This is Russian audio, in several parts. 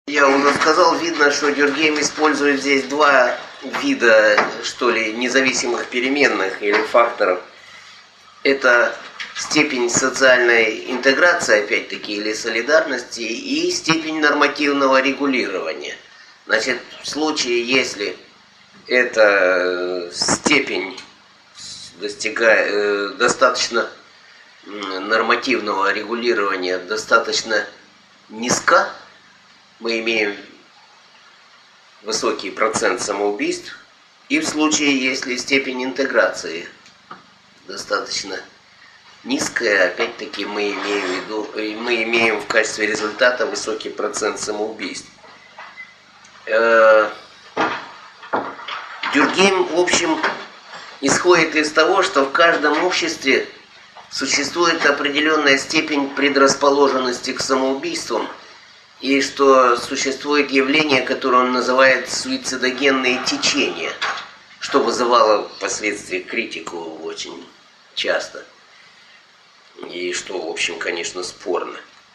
Я уже сказал, видно, что Дюркгейм использует здесь два вида, что ли, независимых переменных или факторов. Это степень социальной интеграции, опять-таки, или солидарности, и степень нормативного регулирования. Значит, в случае, если эта степень достаточно нормативного регулирования достаточно низка, мы имеем высокий процент самоубийств, и в случае, если степень интеграции достаточно низкая, опять-таки мы имеем в качестве результата высокий процент самоубийств. Дюркгейм, в общем, исходит из того, что в каждом обществе существует определенная степень предрасположенности к самоубийствам, и что существует явление, которое он называет суицидогенные течения, что вызывало впоследствии критику очень часто, и что, в общем, конечно, спорно.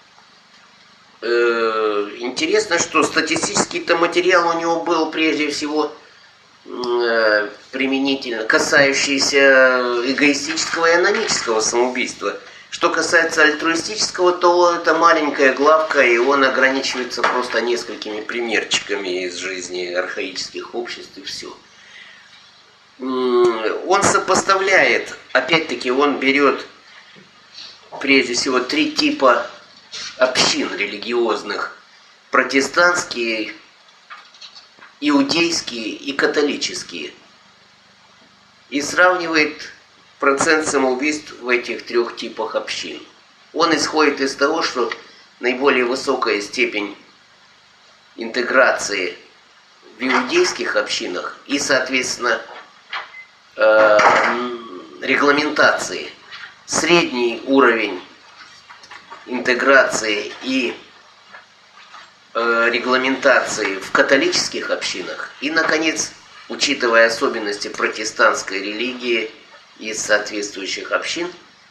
Интересно, что статистический-то материал у него был прежде всего применительно касающийся эгоистического и аномического самоубийства. Что касается альтруистического, то это маленькая главка, и он ограничивается просто несколькими примерчиками из жизни архаических обществ, и все. Он сопоставляет, опять-таки, он берет прежде всего три типа общин религиозных: протестантские, иудейские и католические, и сравнивает процент самоубийств в этих трех типах общин. Он исходит из того, что наиболее высокая степень интеграции в иудейских общинах и, соответственно, регламентации, средний уровень интеграции и регламентации в католических общинах, и, наконец, учитывая особенности протестантской религии из соответствующих общин,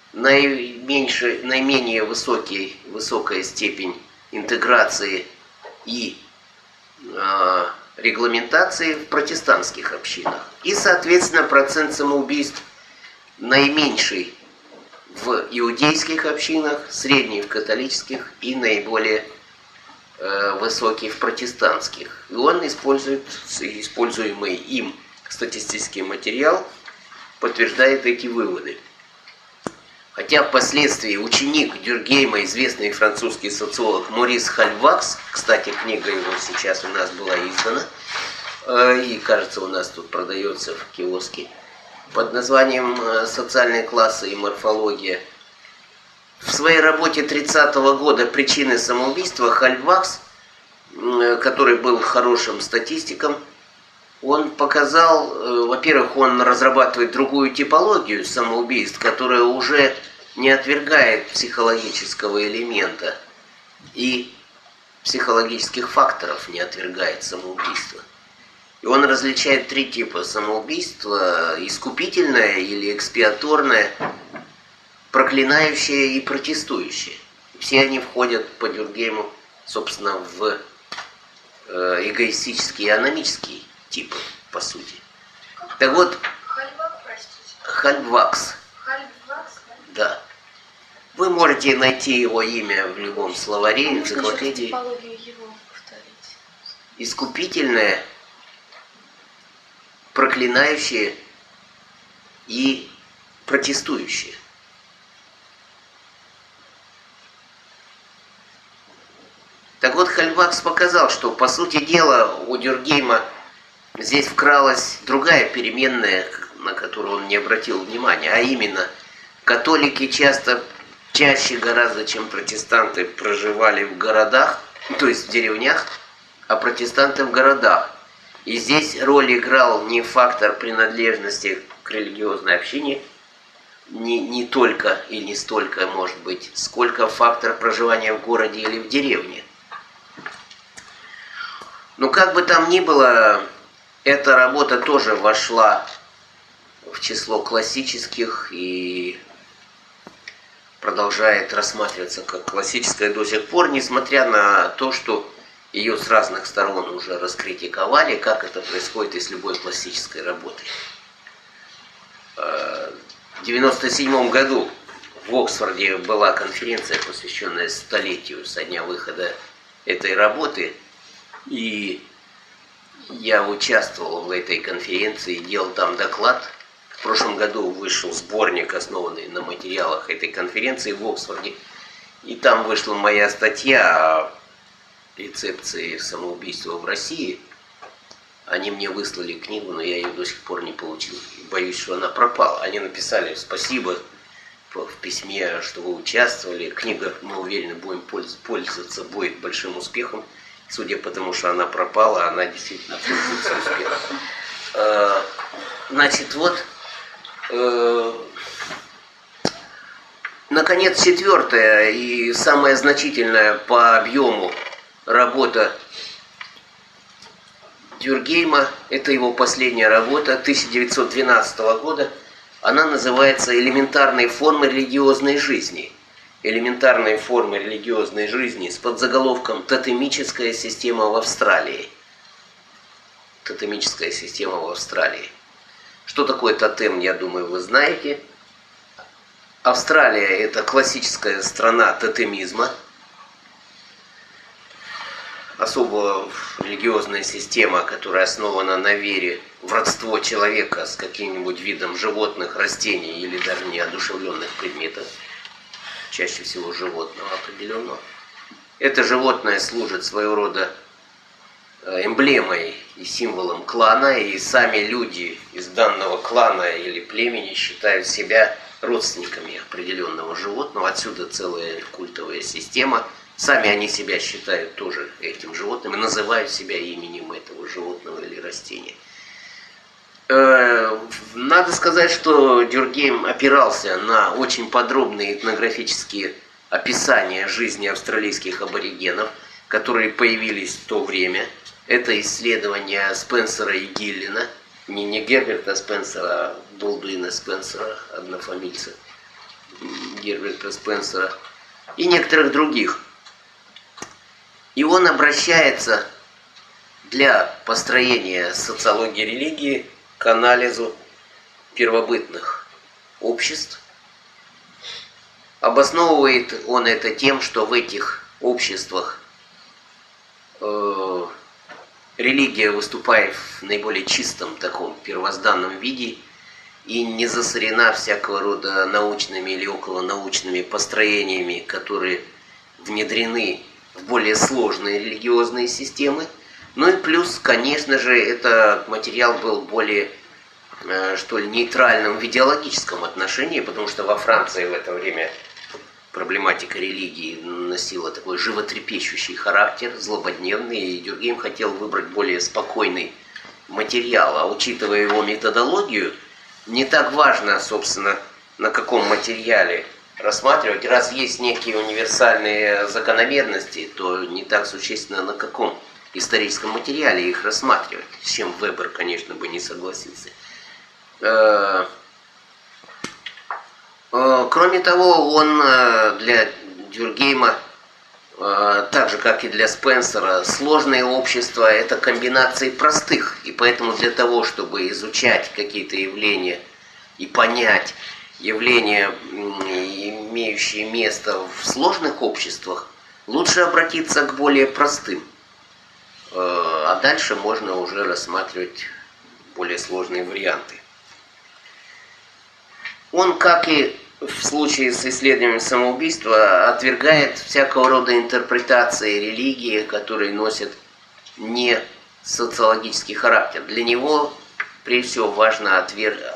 наименее высокая степень интеграции и регламентации в протестантских общинах. И, соответственно, процент самоубийств наименьший в иудейских общинах, средний в католических и наиболее высокий в протестантских. И он использует используемый им статистический материал, подтверждает эти выводы. Хотя впоследствии ученик Дюркгейма, известный французский социолог Морис Хальвакс, кстати, книга его сейчас у нас была издана, и, кажется, у нас тут продается в киоске, под названием «Социальные классы и морфология». В своей работе 30-го года «Причины самоубийства» Хальвакс, который был хорошим статистиком, он показал, во-первых, он разрабатывает другую типологию самоубийств, которая уже не отвергает психологического элемента и психологических факторов не отвергает самоубийство. И он различает три типа самоубийства: искупительное или экспиаторное, проклинающее и протестующее. Все они входят по Дюркгейму, собственно, в эгоистический и аномический типы, по сути. Так вот, Хальвакс. Хальвакс, да? Вы можете найти его имя в любом словаре, энциклопедии. Его повторить? Искупительное, проклинающее и протестующее. Так вот, Хальвакс показал, что, по сути дела, у Дюркгейма здесь вкралась другая переменная, на которую он не обратил внимания, а именно, католики чаще гораздо, чем протестанты, проживали в городах, то есть в деревнях, а протестанты в городах. И здесь роль играл не фактор принадлежности к религиозной общине, не только и не столько, может быть, сколько фактор проживания в городе или в деревне. Но как бы там ни было, эта работа тоже вошла в число классических и продолжает рассматриваться как классическая до сих пор, несмотря на то, что ее с разных сторон уже раскритиковали, как это происходит и с любой пластической работой. В 1997 году в Оксфорде была конференция, посвященная столетию со дня выхода этой работы, и я участвовал в этой конференции, делал там доклад. В прошлом году вышел сборник, основанный на материалах этой конференции в Оксфорде, и там вышла моя статья о рецепции самоубийства в России. Они мне выслали книгу, но я ее до сих пор не получил. Боюсь, что она пропала. Они написали спасибо в письме, что вы участвовали. Книга, мы уверены, будем пользоваться, будет большим успехом. Судя по тому, что она пропала, она действительно пользуется успехом. Значит, вот, наконец, четвертая и самая значительная по объему работа Дюркгейма, это его последняя работа 1912 года, она называется «Элементарные формы религиозной жизни». Элементарные формы религиозной жизни с подзаголовком «Тотемическая система в Австралии». Тотемическая система в Австралии. Что такое тотем, я думаю, вы знаете. Австралия – это классическая страна тотемизма. Особо религиозная система, которая основана на вере в родство человека с каким-нибудь видом животных, растений или даже неодушевленных предметов, чаще всего животного определенного. Это животное служит своего рода эмблемой и символом клана, и сами люди из данного клана или племени считают себя родственниками определенного животного. Отсюда целая культовая система. Сами они себя считают тоже этим животным и называют себя именем этого животного или растения. Надо сказать, что Дюркгейм опирался на очень подробные этнографические описания жизни австралийских аборигенов, которые появились в то время. Это исследования Спенсера и Гиллина, не Герберта Спенсера, а Болдуина Спенсера, однофамильца Герберта Спенсера, и некоторых других. И он обращается для построения социологии религии к анализу первобытных обществ. Обосновывает он это тем, что в этих обществах религия выступает в наиболее чистом таком первозданном виде и не засорена всякого рода научными или околонаучными построениями, которые внедрены в более сложные религиозные системы. Ну и плюс, конечно же, этот материал был более, что ли, нейтральным в идеологическом отношении, потому что во Франции в это время проблематика религии носила такой животрепещущий характер, злободневный, и Дюркгейм хотел выбрать более спокойный материал, а учитывая его методологию, не так важно, собственно, на каком материале рассматривать. Раз есть некие универсальные закономерности, то не так существенно, на каком историческом материале их рассматривать, с чем Вебер, конечно, бы не согласился. Кроме того, он для Дюркгейма, так же как и для Спенсера, сложные общества – это комбинации простых. И поэтому для того, чтобы изучать какие-то явления и понять явления, имеющие место в сложных обществах, лучше обратиться к более простым. А дальше можно уже рассматривать более сложные варианты. Он, как и в случае с исследованием самоубийства, отвергает всякого рода интерпретации религии, которые носят не социологический характер. Для него, прежде всего, важно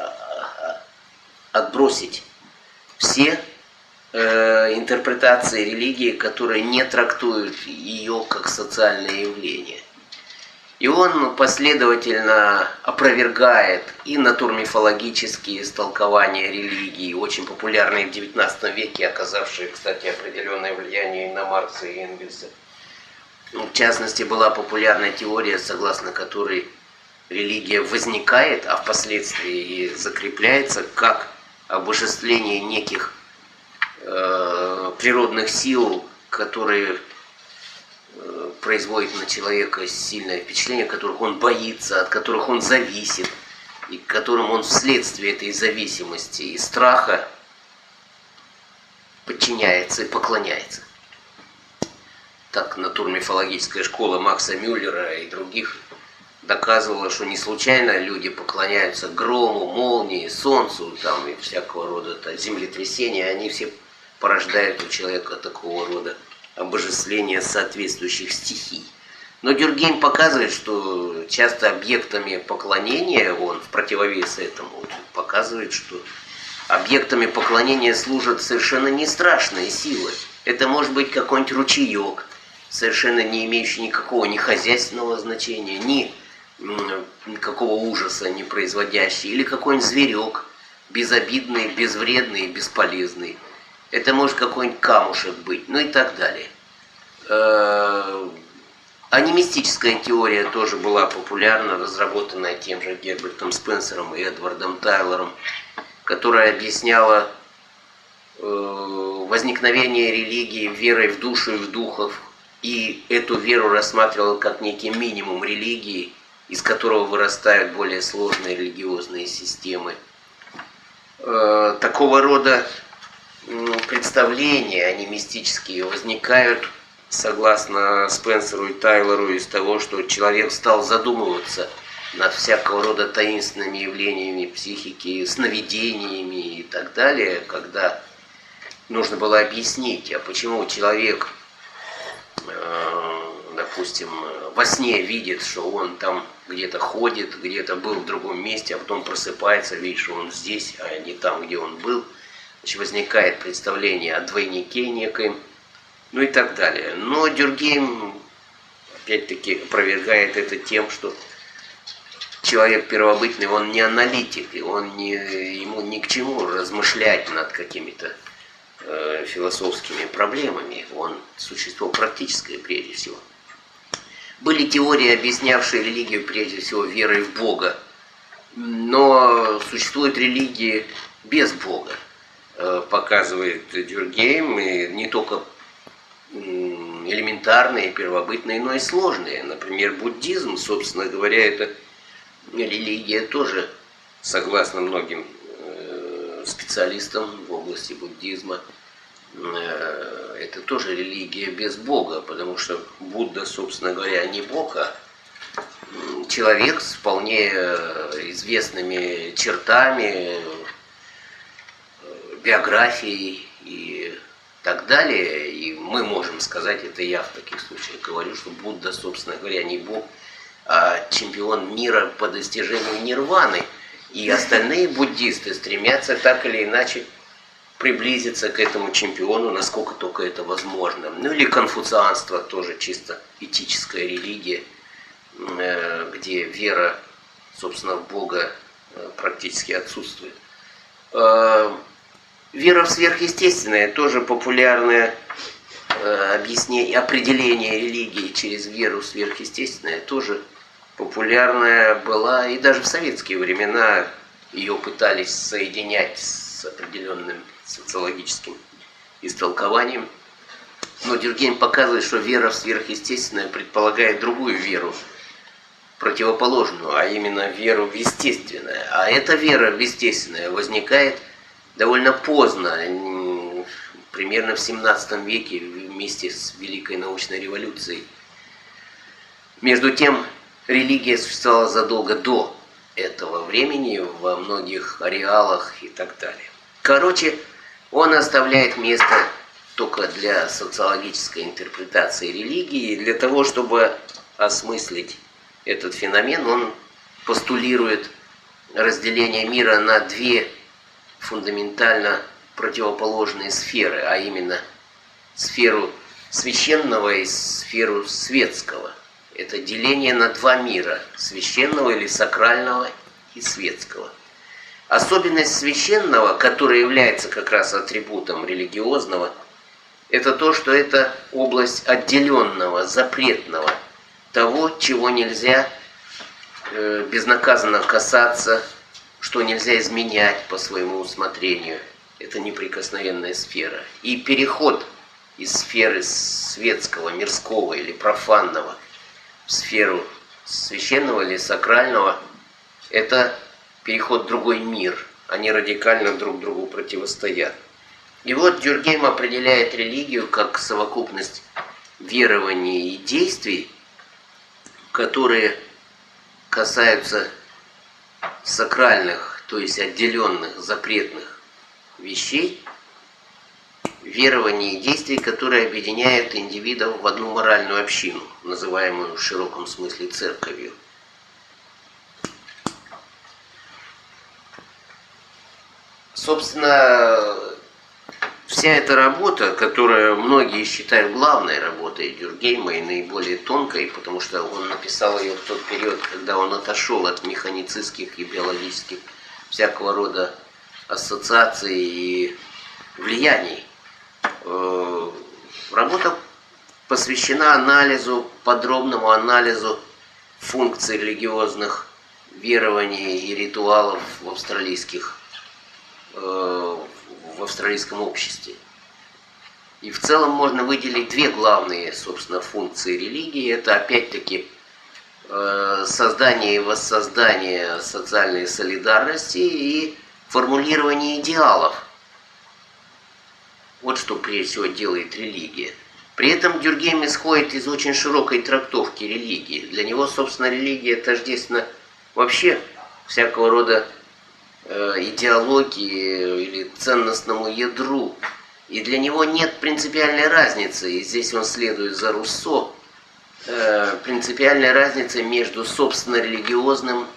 отбросить все интерпретации религии, которые не трактуют ее как социальное явление. И он последовательно опровергает и натурмифологические истолкования религии, очень популярные в XIX веке, оказавшие, кстати, определенное влияние и на Маркса и Энгельса. В частности, была популярная теория, согласно которой религия возникает, а впоследствии и закрепляется как обожествление неких природных сил, которые производят на человека сильное впечатление, которых он боится, от которых он зависит, и которым он вследствие этой зависимости и страха подчиняется и поклоняется. Так натурмифологическая школа Макса Мюллера и других доказывала, что не случайно люди поклоняются грому, молнии, солнцу, там, и всякого рода землетрясения, они все порождают у человека такого рода обожествление соответствующих стихий. Но Дюркгейм показывает, что часто объектами поклонения, он в противовес этому показывает, что объектами поклонения служат совершенно не страшные силы. Это может быть какой-нибудь ручеек, совершенно не имеющий никакого ни хозяйственного значения, ни никакого ужаса не производящий, или какой-нибудь зверек, безобидный, безвредный, бесполезный. Это может какой-нибудь камушек быть, ну и так далее. Анимистическая теория тоже была популярна, разработанная тем же Гербертом Спенсером и Эдвардом Тайлором, которая объясняла возникновение религии верой в душу и в духов, и эту веру рассматривала как некий минимум религии, из которого вырастают более сложные религиозные системы. Такого рода представления анимистические возникают, согласно Спенсеру и Тайлору, из того, что человек стал задумываться над всякого рода таинственными явлениями психики, сновидениями и так далее, когда нужно было объяснить, а почему человек, допустим, во сне видит, что он там где-то ходит, где-то был в другом месте, а потом просыпается, видит, что он здесь, а не там, где он был. Значит, возникает представление о двойнике некоем, ну и так далее. Но Дюркгейм, опять-таки, опровергает это тем, что человек первобытный, он не аналитик, и ему ни к чему размышлять над какими-то философскими проблемами. Он существо практическое прежде всего. Были теории, объяснявшие религию прежде всего верой в Бога, но существуют религии без Бога, показывает Дюркгейм, и не только элементарные, первобытные, но и сложные. Например, буддизм, собственно говоря, это религия тоже, согласно многим специалистам в области буддизма, это тоже религия без Бога, потому что Будда, собственно говоря, не Бог, а человек с вполне известными чертами, биографией и так далее. И мы можем сказать, это я в таких случаях говорю, что Будда, собственно говоря, не Бог, а чемпион мира по достижению нирваны. И остальные буддисты стремятся так или иначе приблизиться к этому чемпиону, насколько только это возможно. Ну или конфуцианство, тоже чисто этическая религия, где вера, собственно, в Бога практически отсутствует. Вера в сверхъестественное, тоже популярное определение религии через веру в сверхъестественное, тоже популярная была, и даже в советские времена ее пытались соединять с определенным социологическим истолкованием. Но Дюркгейм показывает, что вера в сверхъестественное предполагает другую веру, противоположную, а именно веру в естественное. А эта вера в естественное возникает довольно поздно, примерно в 17 веке, вместе с Великой научной революцией. Между тем, религия существовала задолго до этого времени во многих ареалах и так далее. Короче, он оставляет место только для социологической интерпретации религии. Для того, чтобы осмыслить этот феномен, он постулирует разделение мира на две фундаментально противоположные сферы, а именно сферу священного и сферу светского. Это деление на два мира, священного или сакрального и светского. Особенность священного, которая является как раз атрибутом религиозного, это то, что это область отделенного, запретного, того, чего нельзя безнаказанно касаться, что нельзя изменять по своему усмотрению. Это неприкосновенная сфера. И переход из сферы светского, мирского или профанного в сферу священного или сакрального, это переход в другой мир. Они радикально друг другу противостоят. И вот Дюркгейм определяет религию как совокупность верований и действий, которые касаются сакральных, то есть отделенных, запретных вещей, верований и действий, которые объединяют индивидов в одну моральную общину, называемую в широком смысле церковью. Собственно, вся эта работа, которую многие считают главной работой Дюркгейма и наиболее тонкой, потому что он написал ее в тот период, когда он отошел от механицистских и биологических всякого рода ассоциаций и влияний. Работа посвящена анализу, подробному анализу функций религиозных верований и ритуалов в австралийском обществе. И в целом можно выделить две главные, собственно, функции религии. Это опять-таки создание и воссоздание социальной солидарности и формулирование идеалов. Вот что прежде всего делает религия. При этом Дюркгейм исходит из очень широкой трактовки религии. Для него, собственно, религия тождественна вообще всякого рода идеологии или ценностному ядру. И для него нет принципиальной разницы, и здесь он следует за Руссо, принципиальной разницы между собственно религиозным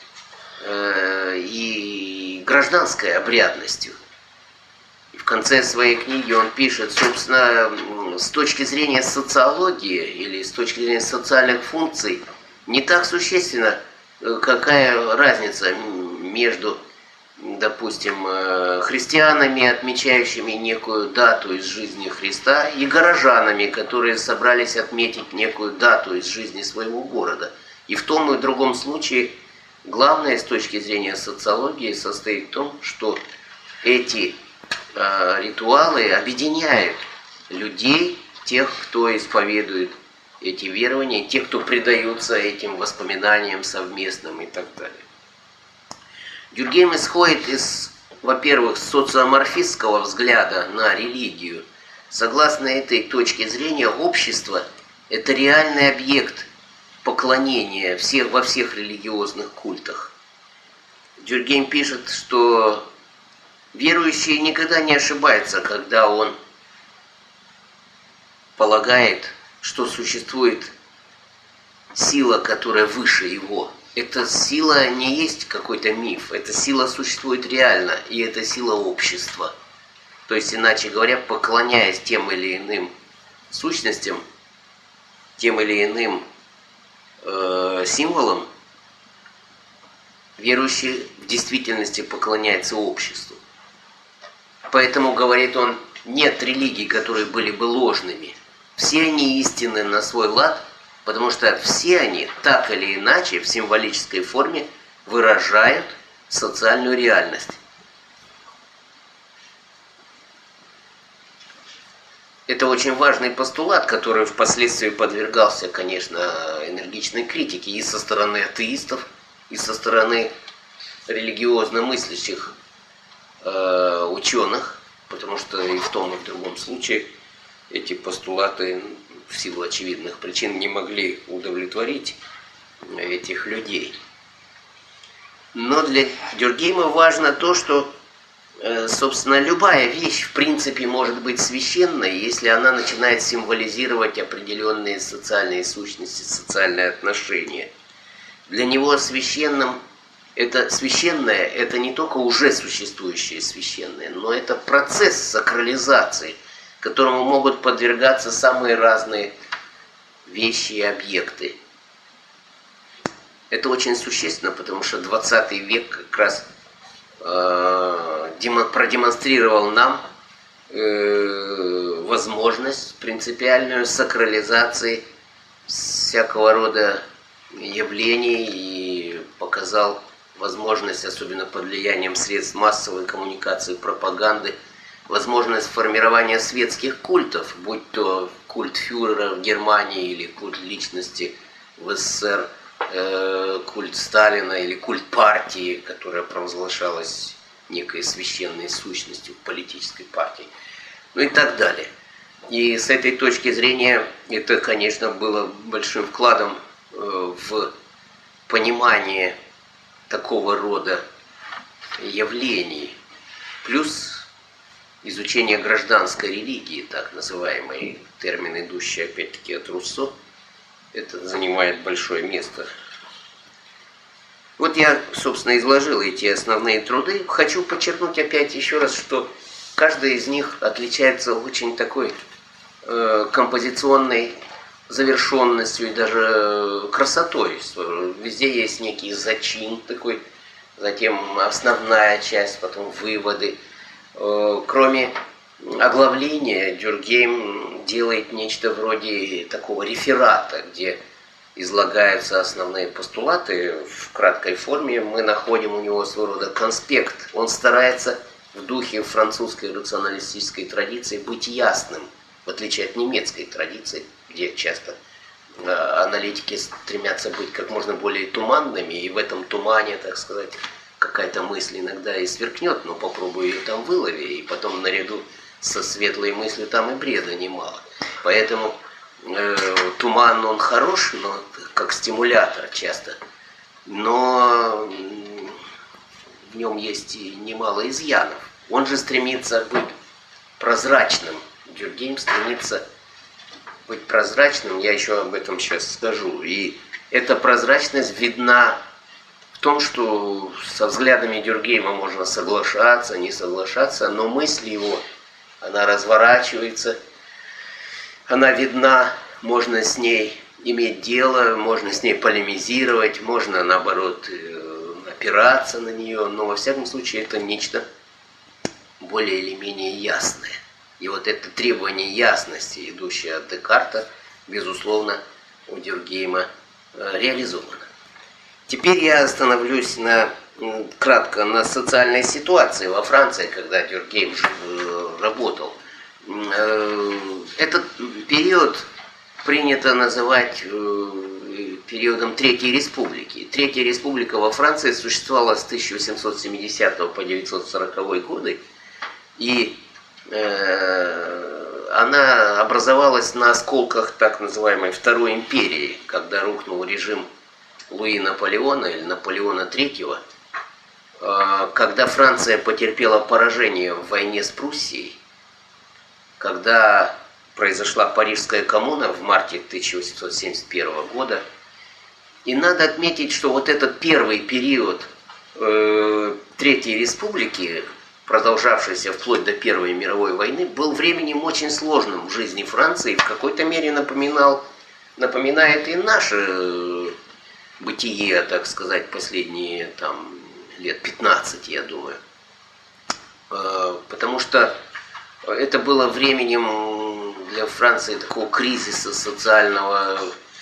и гражданской обрядностью. И в конце своей книги он пишет, собственно, с точки зрения социологии или с точки зрения социальных функций, не так существенно, какая разница между, допустим, христианами, отмечающими некую дату из жизни Христа, и горожанами, которые собрались отметить некую дату из жизни своего города. И в том и в другом случае главное с точки зрения социологии состоит в том, что эти ритуалы объединяют людей, тех, кто исповедует эти верования, тех, кто предаются этим воспоминаниям совместным и так далее. Дюркгейм исходит из, во-первых, социоморфистского взгляда на религию. Согласно этой точке зрения, общество – это реальный объект поклонения во всех религиозных культах. Дюркгейм пишет, что верующий никогда не ошибается, когда он полагает, что существует сила, которая выше его. Эта сила не есть какой-то миф, эта сила существует реально, и это сила общества. То есть, иначе говоря, поклоняясь тем или иным сущностям, тем или иным символам, верующий в действительности поклоняется обществу. Поэтому, говорит он, нет религий, которые были бы ложными. Все они истинны на свой лад, потому что все они, так или иначе, в символической форме выражают социальную реальность. Это очень важный постулат, который впоследствии подвергался, конечно, энергичной критике и со стороны атеистов, и со стороны религиозно мыслящих ученых, потому что и в том, и в другом случае эти постулаты в силу очевидных причин не могли удовлетворить этих людей. Но для Дюркгейма важно то, что, собственно, любая вещь в принципе может быть священной, если она начинает символизировать определенные социальные сущности, социальные отношения. Для него священное это не только уже существующее священное, но это процесс сакрализации, которому могут подвергаться самые разные вещи и объекты. Это очень существенно, потому что 20 век как раз продемонстрировал нам возможность принципиальную сакрализации всякого рода явлений и показал возможность, особенно под влиянием средств массовой коммуникации, пропаганды, возможность формирования светских культов, будь то культ фюрера в Германии или культ личности в СССР, культ Сталина или культ партии, которая провозглашалась некой священной сущностью политической партии, ну и так далее. И с этой точки зрения это, конечно, было большим вкладом в понимание такого рода явлений, плюс изучение гражданской религии, так называемый термин, идущий опять-таки от Руссо, это занимает большое место. Вот я, собственно, изложил эти основные труды. Хочу подчеркнуть опять еще раз, что каждый из них отличается очень такой композиционной завершенностью и даже красотой. Везде есть некий зачин такой, затем основная часть, потом выводы. Кроме оглавления, Дюркгейм делает нечто вроде такого реферата, где излагаются основные постулаты в краткой форме. Мы находим у него своего рода конспект. Он старается в духе французской рационалистической традиции быть ясным, в отличие от немецкой традиции, где часто аналитики стремятся быть как можно более туманными, и в этом тумане, так сказать, какая-то мысль иногда и сверкнет, но попробуй ее там вылови, и потом наряду со светлой мыслью там и бреда немало. Поэтому туман, он хорош, но как стимулятор часто, но в нем есть и немало изъянов. Он же стремится быть прозрачным. Дюркгейм стремится быть прозрачным, я еще об этом сейчас скажу. И эта прозрачность видна в том, что со взглядами Дюркгейма можно соглашаться, не соглашаться, но мысль его, она разворачивается, она видна, можно с ней иметь дело, можно с ней полемизировать, можно, наоборот, опираться на нее, но, во всяком случае, это нечто более или менее ясное. И вот это требование ясности, идущее от Декарта, безусловно, у Дюркгейма реализовано. Теперь я остановлюсь кратко на социальной ситуации во Франции, когда Дюркгейм работал. Этот период принято называть периодом Третьей Республики. Третья Республика во Франции существовала с 1870 по 1940 годы, и она образовалась на осколках так называемой Второй империи, когда рухнул режим Луи Наполеона или Наполеона III, когда Франция потерпела поражение в войне с Пруссией, когда произошла Парижская коммуна в марте 1871 года. И надо отметить, что вот этот первый период Третьей Республики, продолжавшийся вплоть до Первой мировой войны, был временем очень сложным в жизни Франции, в какой-то мере напоминает и наше бытие, так сказать, последние лет 15, я думаю. Потому что это было временем для Франции такого кризиса социального.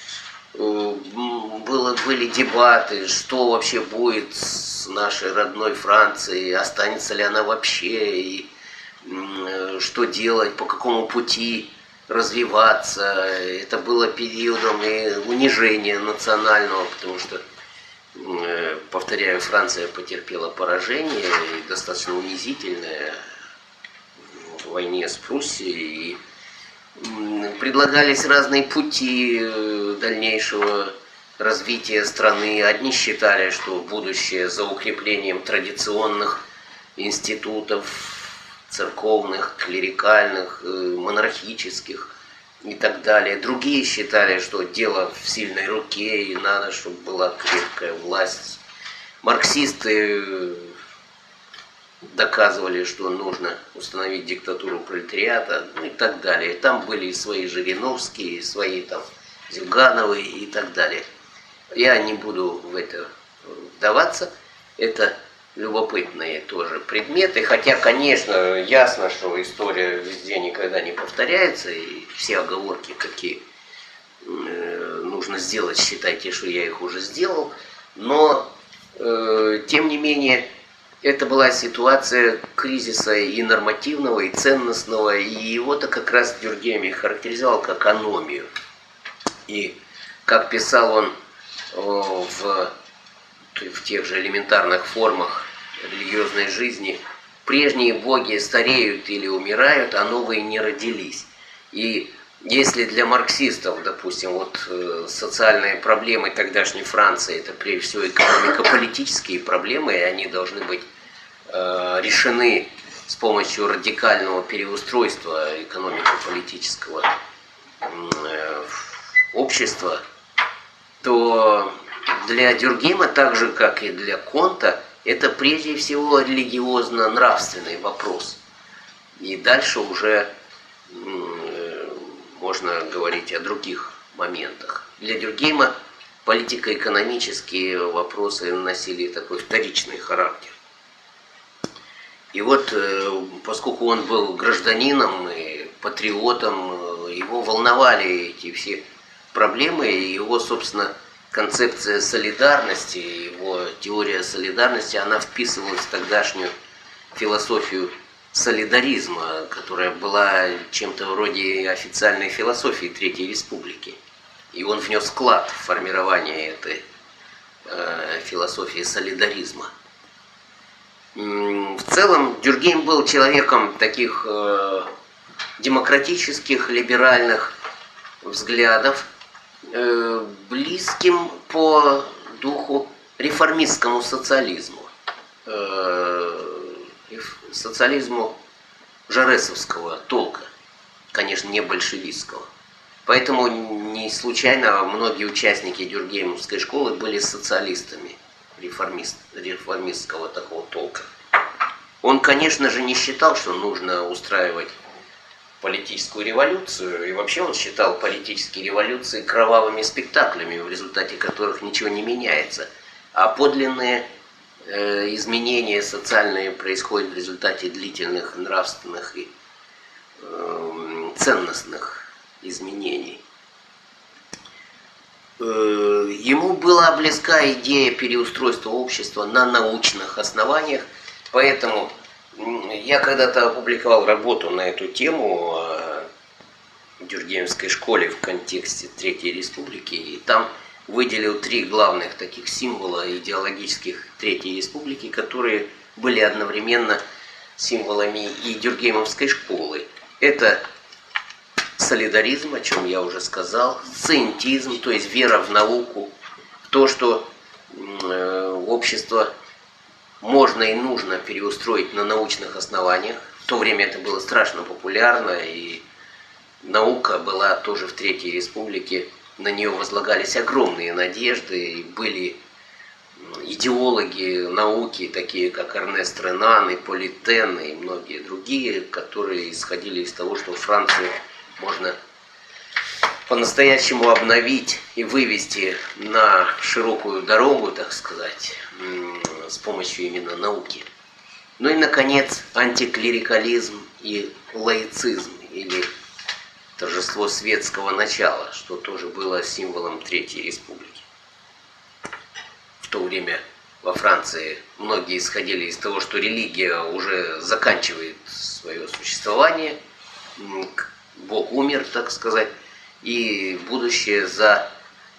Были дебаты, что вообще будет с нашей родной Францией, останется ли она вообще, и что делать, по какому пути развиваться. Это было периодом и унижения национального, потому что, повторяю, Франция потерпела поражение, и достаточно унизительное, в войне с Пруссией, и предлагались разные пути дальнейшего развития страны. Одни считали, что будущее за укреплением традиционных институтов, церковных, клерикальных, монархических и так далее. Другие считали, что дело в сильной руке и надо, чтобы была крепкая власть. Марксисты доказывали, что нужно установить диктатуру пролетариата, ну и так далее. Там были и свои Жириновские, и свои Зюгановы и так далее. Я не буду в это вдаваться. Это любопытные тоже предметы. Хотя, конечно, ясно, что история везде никогда не повторяется, и все оговорки, какие нужно сделать, считайте, что я их уже сделал. Но, тем не менее, это была ситуация кризиса и нормативного, и ценностного, и его-то как раз Дюркгейм характеризовал как аномию. И как писал он в тех же элементарных формах религиозной жизни, прежние боги стареют или умирают, а новые не родились. И если для марксистов, допустим, социальные проблемы тогдашней Франции, это прежде всего экономико-политические проблемы, и они должны быть решены с помощью радикального переустройства экономико-политического общества, то для Дюркгейма, так же как и для Конта, это прежде всего религиозно-нравственный вопрос. И дальше уже можно говорить о других моментах. Для Дюркгейма политико-экономические вопросы носили такой вторичный характер. И поскольку он был гражданином и патриотом, его волновали эти все проблемы, и его, собственно, концепция солидарности, его теория солидарности, она вписывалась в тогдашнюю философию солидаризма, которая была чем-то вроде официальной философии Третьей Республики. И он внес вклад в формирование этой философии солидаризма. В целом Дюркгейм был человеком таких демократических, либеральных взглядов, близким по духу реформистскому социализму. Социализму жаресовского толка, конечно, не большевистского. Поэтому не случайно многие участники Дюркгеймовской школы были социалистами реформистского такого толка. Он, конечно же, не считал, что нужно устраивать политическую революцию, и вообще он считал политические революции кровавыми спектаклями, в результате которых ничего не меняется, а подлинные изменения социальные происходят в результате длительных нравственных и ценностных изменений. Ему была близка идея переустройства общества на научных основаниях, поэтому я когда-то опубликовал работу на эту тему о Дюркгеймской школе в контексте Третьей Республики, и там выделил 3 главных таких символа идеологических Третьей Республики, которые были одновременно символами и Дюркгеймовской школы. Это солидаризм, о чем я уже сказал, сциентизм, то есть вера в науку, в то, что общество можно и нужно переустроить на научных основаниях. В то время это было страшно популярно, и наука была тоже в Третьей Республике. На нее возлагались огромные надежды, и были идеологи науки, такие как Эрнест Ренан, Ипполит Тен и многие другие, которые исходили из того, что Францию можно по-настоящему обновить и вывести на широкую дорогу, так сказать, с помощью именно науки. Ну и, наконец, антиклерикализм и лаицизм, или торжество светского начала, что тоже было символом Третьей Республики. В то время во Франции многие исходили из того, что религия уже заканчивает свое существование, Бог умер, так сказать, и будущее за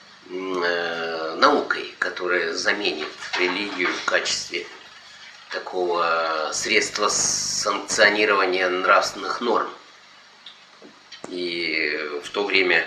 наукой, которая заменит религию в качестве такого средства санкционирования нравственных норм. И в то время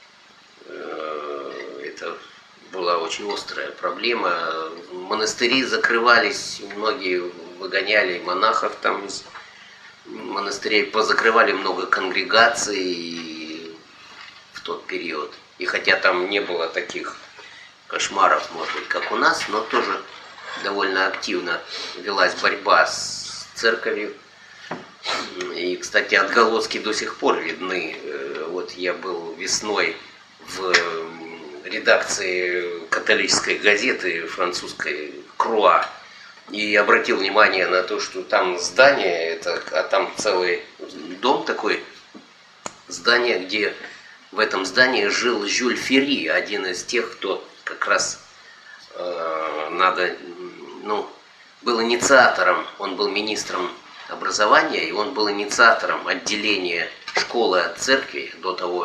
это была очень острая проблема. Монастыри закрывались, многие выгоняли монахов там из монастырей, позакрывали много конгрегаций в тот период. И хотя там не было таких кошмаров, может быть, как у нас, но тоже довольно активно велась борьба с церковью. И, кстати, отголоски до сих пор видны. Вот я был весной в редакции католической газеты французской «Круа» и обратил внимание на то, что там здание, а там целый дом такой, здание, где в этом здании жил Жюль Ферри, один из тех, кто как раз был инициатором, он был министром образования, и он был инициатором отделения школы от церкви. До того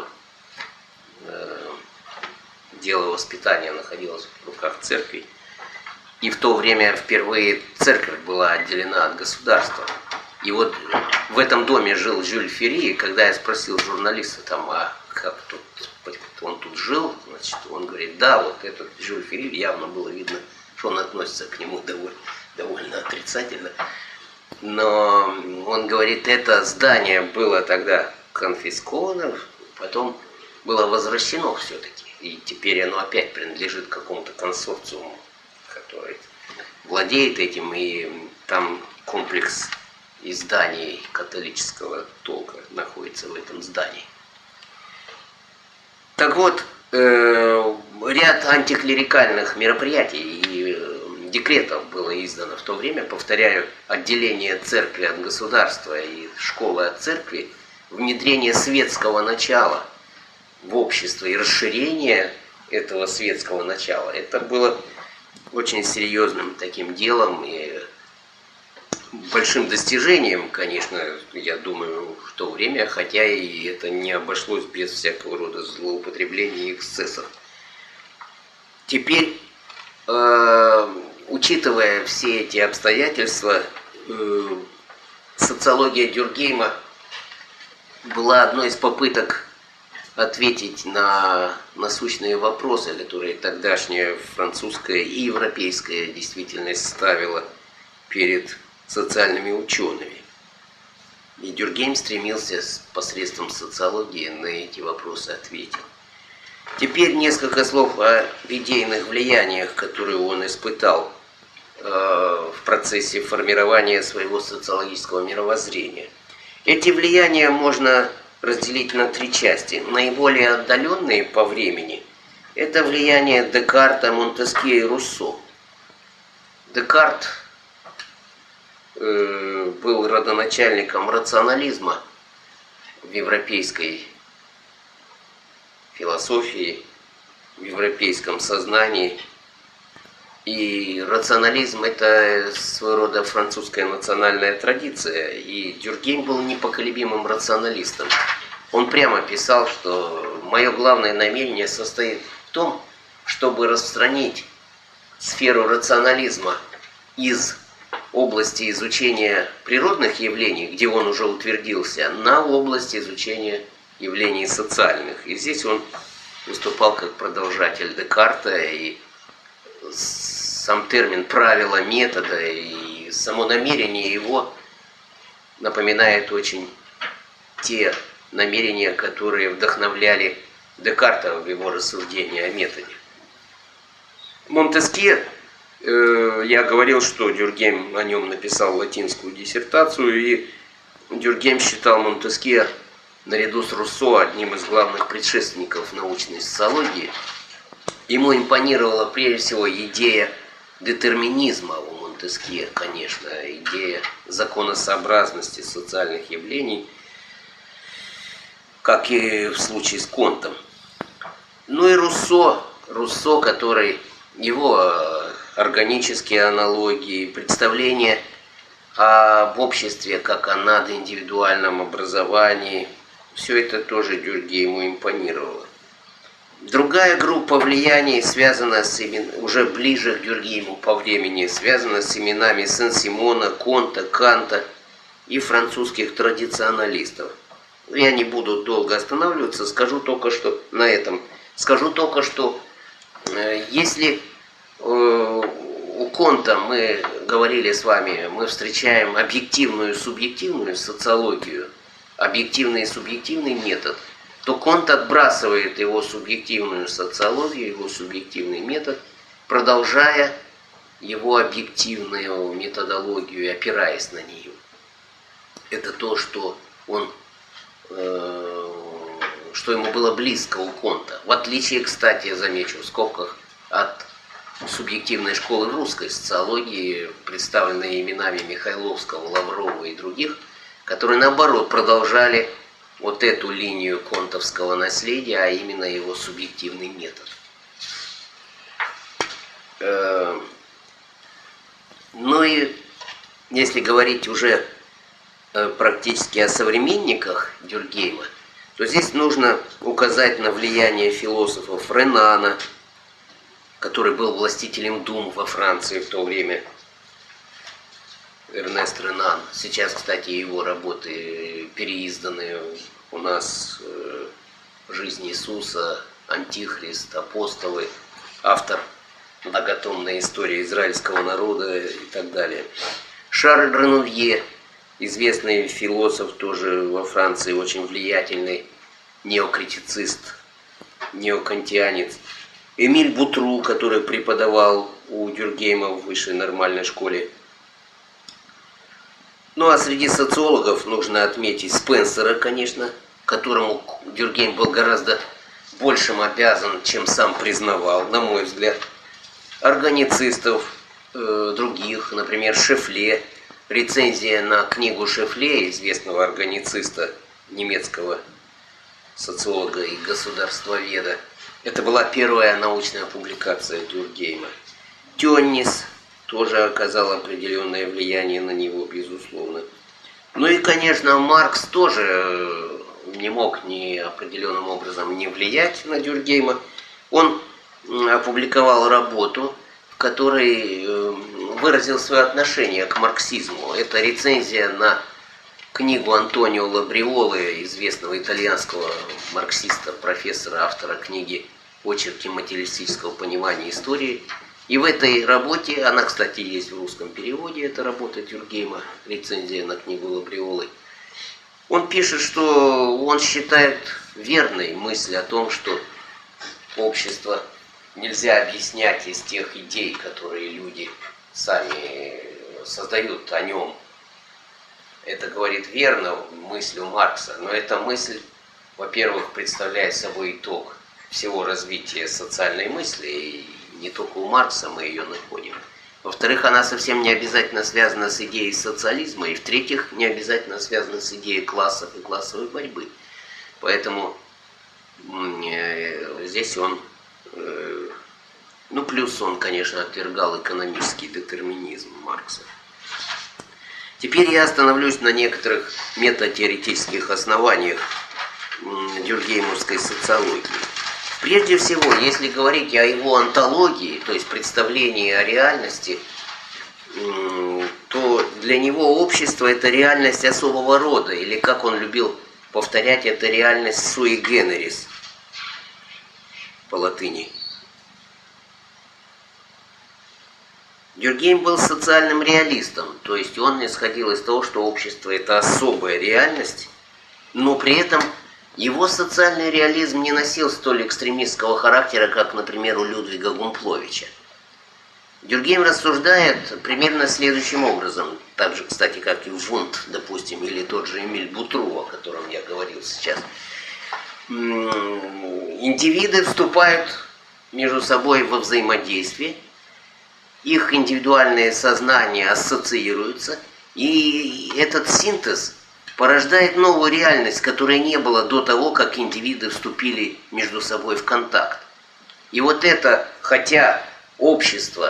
дело воспитания находилось в руках церкви. И в то время впервые церковь была отделена от государства. И вот в этом доме жил Жюль Ферри, и когда я спросил журналиста там, а как тут, он тут жил, значит, он говорит, да, вот этот Жюль Ферри, явно было видно, что он относится к нему довольно отрицательно. Но он говорит, это здание было тогда конфисковано, потом было возвращено все-таки. И теперь оно опять принадлежит какому-то консорциуму, который владеет этим, и там комплекс изданий католического толка находится в этом здании. Так вот, ряд антиклерикальных мероприятий и декретов было издано в то время, повторяю, отделение церкви от государства и школы от церкви, внедрение светского начала в общество и расширение этого светского начала. Это было очень серьезным таким делом и большим достижением, конечно, я думаю, в то время, хотя и это не обошлось без всякого рода злоупотреблений и эксцессов. Теперь, учитывая все эти обстоятельства, социология Дюркгейма была одной из попыток ответить на насущные вопросы, которые тогдашняя французская и европейская действительность ставила перед социальными учеными. И Дюркгейм стремился посредством социологии на эти вопросы ответить. Теперь несколько слов о идейных влияниях, которые он испытал в процессе формирования своего социологического мировоззрения. Эти влияния можно разделить на три части. Наиболее отдаленные по времени – это влияние Декарта, Монтескье и Руссо. Декарт был родоначальником рационализма в европейской философии, в европейском сознании. И рационализм – это своего рода французская национальная традиция. И Дюркгейм был непоколебимым рационалистом. Он прямо писал, что мое главное намерение состоит в том, чтобы распространить сферу рационализма из области изучения природных явлений, где он уже утвердился, на область изучения явлений социальных. И здесь он выступал как продолжатель Декарта, и сам термин «правила метода» и само намерение его напоминает очень те намерения, которые вдохновляли Декарта в его рассуждении о методе. Монтескье, я говорил, что Дюркгейм о нем написал латинскую диссертацию, и Дюркгейм считал Монтескье наряду с Руссо одним из главных предшественников научной социологии. Ему импонировала прежде всего идея детерминизма у Монтескье, конечно, идея законосообразности социальных явлений, как и в случае с Контом. Ну и Руссо, который его органические аналогии, представления об обществе как о надиндивидуальном образовании, все это тоже Дюркгейму импонировало. Другая группа влияний связана с уже ближе к Дюркгейму по времени, связана с именами Сен-Симона, Конта, Канта и французских традиционалистов. Я не буду долго останавливаться, скажу только, что на этом. Скажу только, что если у Конта, мы говорили с вами, мы встречаем объективную и субъективную социологию, объективный и субъективный метод, то Конт отбрасывает его субъективную социологию, его субъективный метод, продолжая его объективную методологию и опираясь на нее. Это то, что что ему было близко у Конта. В отличие, кстати, я замечу в скобках, от субъективной школы в русской социологии, представленной именами Михайловского, Лаврова и других, которые, наоборот, продолжали вот эту линию контовского наследия, а именно его субъективный метод. Ну Ну и если говорить уже практически о современниках Дюркгейма, то здесь нужно указать на влияние философов Ренана, который был властителем дум во Франции в то время, Эрнест Ренан. Сейчас, кстати, его работы переизданы у нас: «Жизнь Иисуса», «Антихрист», «Апостолы», автор многотомной истории израильского народа и так далее. Шарль Ренувье, известный философ, тоже во Франции очень влиятельный, неокритицист, неокантианец. Эмиль Бутру, который преподавал у Дюркгейма в высшей нормальной школе. Ну а среди социологов нужно отметить Спенсера, конечно, которому Дюркгейм был гораздо большим обязан, чем сам признавал, на мой взгляд. Органицистов, других, например, Шефле. Рецензия на книгу Шефле, известного органициста, немецкого социолога и государствоведа. Это была первая научная публикация Дюркгейма. Тённис тоже оказал определенное влияние на него, безусловно. Ну и, конечно, Маркс тоже не мог ни определенным образом не влиять на Дюркгейма. Он опубликовал работу, в которой выразил свое отношение к марксизму. Это рецензия на книгу Антонио Лабриолы, известного итальянского марксиста, профессора, автора книги «Очерки материалистического понимания истории». И в этой работе, она, кстати, есть в русском переводе, эта работа Дюркгейма, рецензия на книгу Лабриолы, он пишет, что он считает верной мысль о том, что общество нельзя объяснять из тех идей, которые люди сами создают о нем. Это, говорит, верно мыслью Маркса, но эта мысль, во-первых, представляет собой итог всего развития социальной мысли, и не только у Маркса мы ее находим. Во-вторых, она совсем не обязательно связана с идеей социализма, и в-третьих, не обязательно связана с идеей классов и классовой борьбы. Поэтому здесь он, ну плюс он, конечно, отвергал экономический детерминизм Маркса. Теперь я остановлюсь на некоторых метатеоретических основаниях дюркгеймовской социологии. Прежде всего, если говорить о его онтологии, то есть представлении о реальности, то для него общество – это реальность особого рода, или, как он любил повторять, это реальность sui generis по латыни. Дюркгейм был социальным реалистом, то есть он исходил из того, что общество – это особая реальность, но при этом его социальный реализм не носил столь экстремистского характера, как, например, у Людвига Гумпловича. Дюркгейм рассуждает примерно следующим образом, так же, кстати, как и Вундт, допустим, или тот же Эмиль Бутру, о котором я говорил сейчас. Индивиды вступают между собой во взаимодействие, их индивидуальные сознания ассоциируются, и этот синтез порождает новую реальность, которой не было до того, как индивиды вступили между собой в контакт. И вот это, хотя общество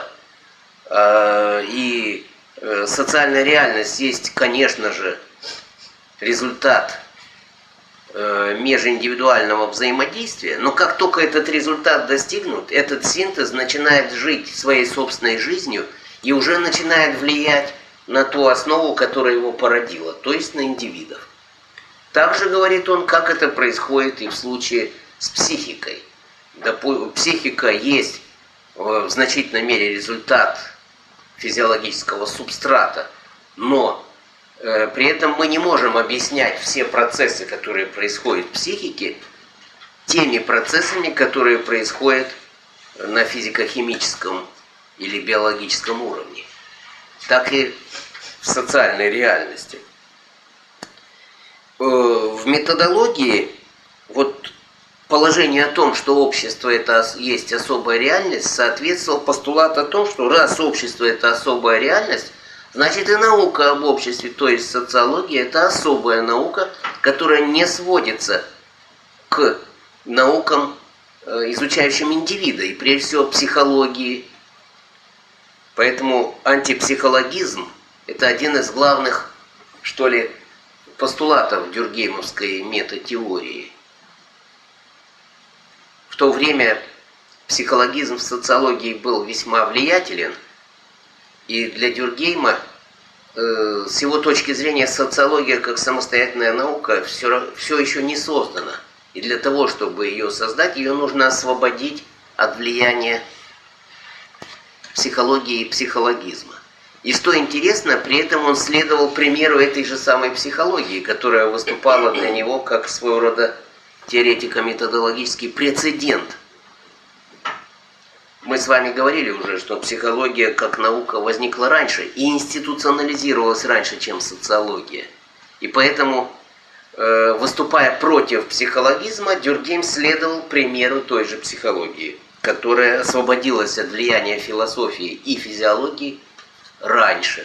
и социальная реальность есть, конечно же, результат межиндивидуального взаимодействия, но как только этот результат достигнут, этот синтез начинает жить своей собственной жизнью и уже начинает влиять на ту основу, которая его породила, то есть на индивидов. Также говорит он, как это происходит и в случае с психикой. Психика есть в значительной мере результат физиологического субстрата, но при этом мы не можем объяснять все процессы, которые происходят в психике, теми процессами, которые происходят на физико-химическом или биологическом уровне, так и в социальной реальности. В методологии вот положение о том, что общество это есть особая реальность, соответствовал постулат о том, что раз общество это особая реальность, значит и наука об обществе, то есть социология, это особая наука, которая не сводится к наукам, изучающим индивида, и прежде всего психологии, Поэтому антипсихологизм – это один из главных, что ли, постулатов дюркгеймовской метатеории. В то время психологизм в социологии был весьма влиятелен, и для Дюркгейма с его точки зрения социология как самостоятельная наука все еще не создана. И для того, чтобы ее создать, ее нужно освободить от влияния психологии и психологизма. И что интересно, при этом он следовал примеру этой же самой психологии, которая выступала для него как своего рода теоретико-методологический прецедент. Мы с вами говорили уже, что психология как наука возникла раньше и институционализировалась раньше, чем социология. И поэтому, выступая против психологизма, Дюркгейм следовал примеру той же психологии, которая освободилась от влияния философии и физиологии раньше.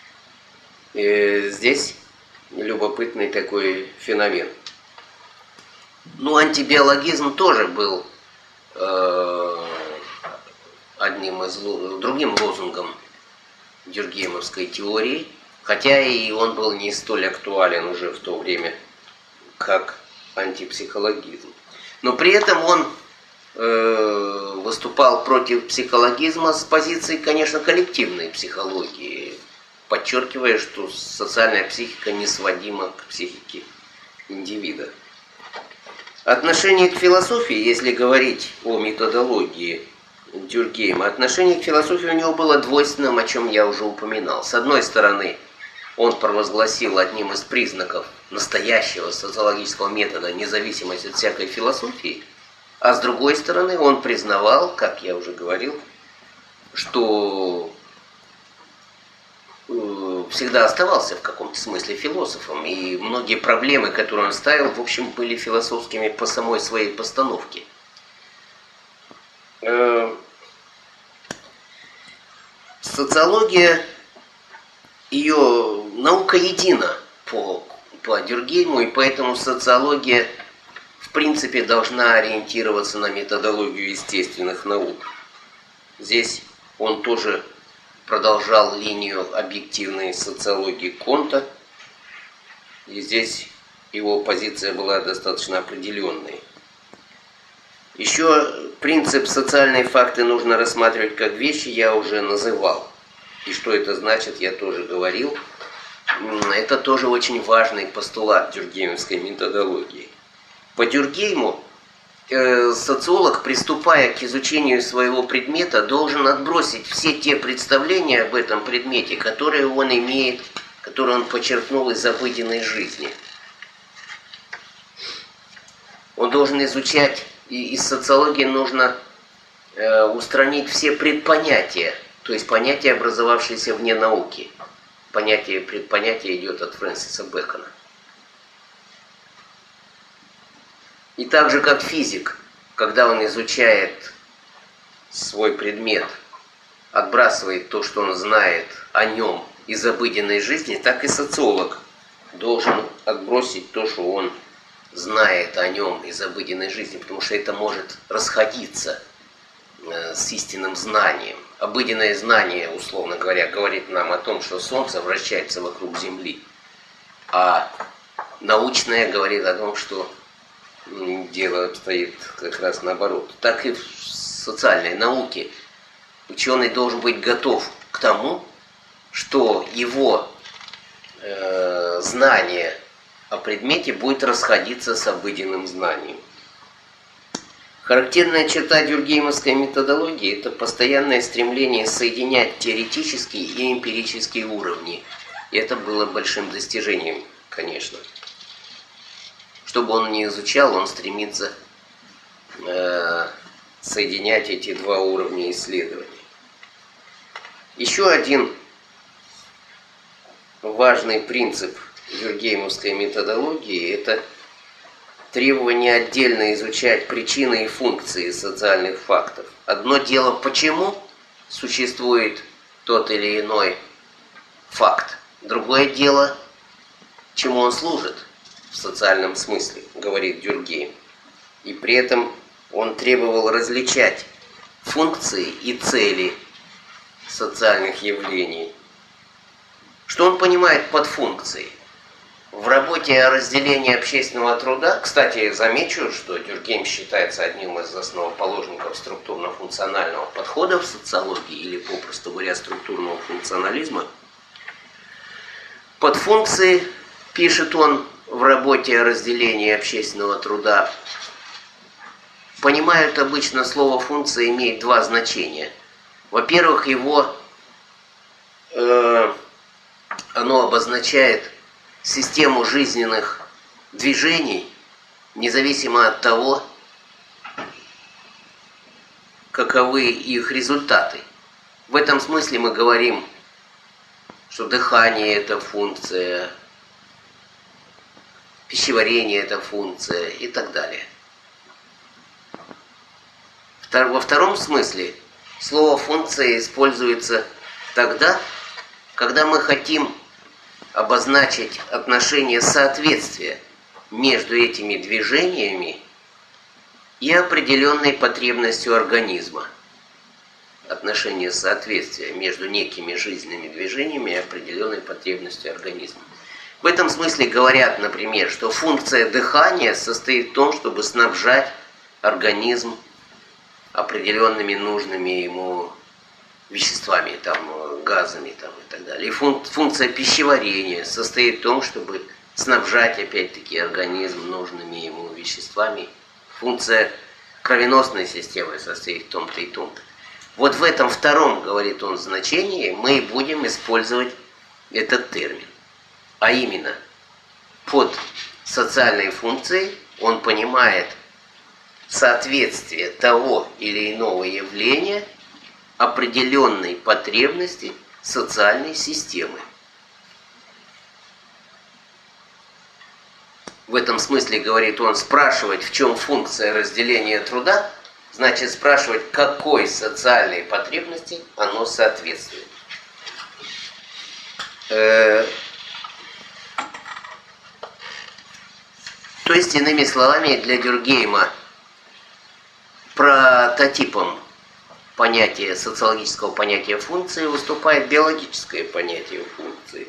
И здесь любопытный такой феномен. Ну, антибиологизм тоже был другим лозунгом дюркгеймовской теории, хотя и он был не столь актуален уже в то время, как антипсихологизм. Но при этом он выступал против психологизма с позиции, конечно, коллективной психологии, подчеркивая, что социальная психика не сводима к психике индивида. Отношение к философии, если говорить о методологии Дюркгейма, отношение к философии у него было двойственным, о чем я уже упоминал. С одной стороны, он провозгласил одним из признаков настоящего социологического метода независимость от всякой философии, а с другой стороны, он признавал, как я уже говорил, что всегда оставался в каком-то смысле философом, и многие проблемы, которые он ставил, в общем, были философскими по самой своей постановке. Социология, ее наука едина по Дюркгейму, и поэтому социология в принципе должна ориентироваться на методологию естественных наук. Здесь он тоже продолжал линию объективной социологии Конта, и здесь его позиция была достаточно определенной. Еще принцип «социальные факты нужно рассматривать как вещи» я уже называл. И что это значит, я тоже говорил. Это тоже очень важный постулат дюркгеймовской методологии. По Дюркгейму социолог, приступая к изучению своего предмета, должен отбросить все те представления об этом предмете, которые он имеет, которые он почерпнул из обыденной жизни. Он должен изучать, и из социологии нужно устранить все предпонятия, то есть понятия, образовавшиеся вне науки. Предпонятие идет от Фрэнсиса Бэкона. И так же, как физик, когда он изучает свой предмет, отбрасывает то, что он знает о нем из обыденной жизни, так и социолог должен отбросить то, что он знает о нем из обыденной жизни, потому что это может расходиться с истинным знанием. Обыденное знание, условно говоря, говорит нам о том, что Солнце вращается вокруг Земли, а научное говорит о том, что дело обстоит как раз наоборот. Так и в социальной науке ученый должен быть готов к тому, что его знание о предмете будет расходиться с обыденным знанием. Характерная черта дюркгеймовской методологии – это постоянное стремление соединять теоретические и эмпирические уровни. И это было большим достижением, конечно. Что бы он ни изучал, он стремится соединять эти два уровня исследований. Еще один важный принцип дюркгеймовской методологии – это требование отдельно изучать причины и функции социальных фактов. Одно дело, почему существует тот или иной факт. Другое дело, чему он служит в социальном смысле, говорит Дюркгейм. И при этом он требовал различать функции и цели социальных явлений. Что он понимает под функцией? В работе о разделении общественного труда, кстати, замечу, что Дюркгейм считается одним из основоположников структурно-функционального подхода в социологии, или, попросту говоря, структурного функционализма. Под функцией, пишет он в работе о разделении общественного труда, понимают обычно слово «функция» имеет два значения. Во-первых, оно обозначает систему жизненных движений, независимо от того, каковы их результаты. В этом смысле мы говорим, что дыхание – это функция, пищеварение – это функция и так далее. Во втором смысле слово «функция» используется тогда, когда мы хотим обозначить отношение соответствия между этими движениями и определенной потребностью организма. Отношение соответствия между некими жизненными движениями и определенной потребностью организма. В этом смысле говорят, например, что функция дыхания состоит в том, чтобы снабжать организм определенными нужными ему веществами, газами и так далее. И функция пищеварения состоит в том, чтобы снабжать, опять-таки, организм нужными ему веществами. Функция кровеносной системы состоит в том-то и том-то. Вот в этом втором, говорит он, значении мы будем использовать этот термин. А именно, под социальной функцией он понимает соответствие того или иного явления определенной потребности социальной системы. В этом смысле, говорит он, спрашивать, в чем функция разделения труда, значит спрашивать, какой социальной потребности оно соответствует. То есть, иными словами, для Дюркгейма прототипом социологического понятия функции выступает биологическое понятие функции.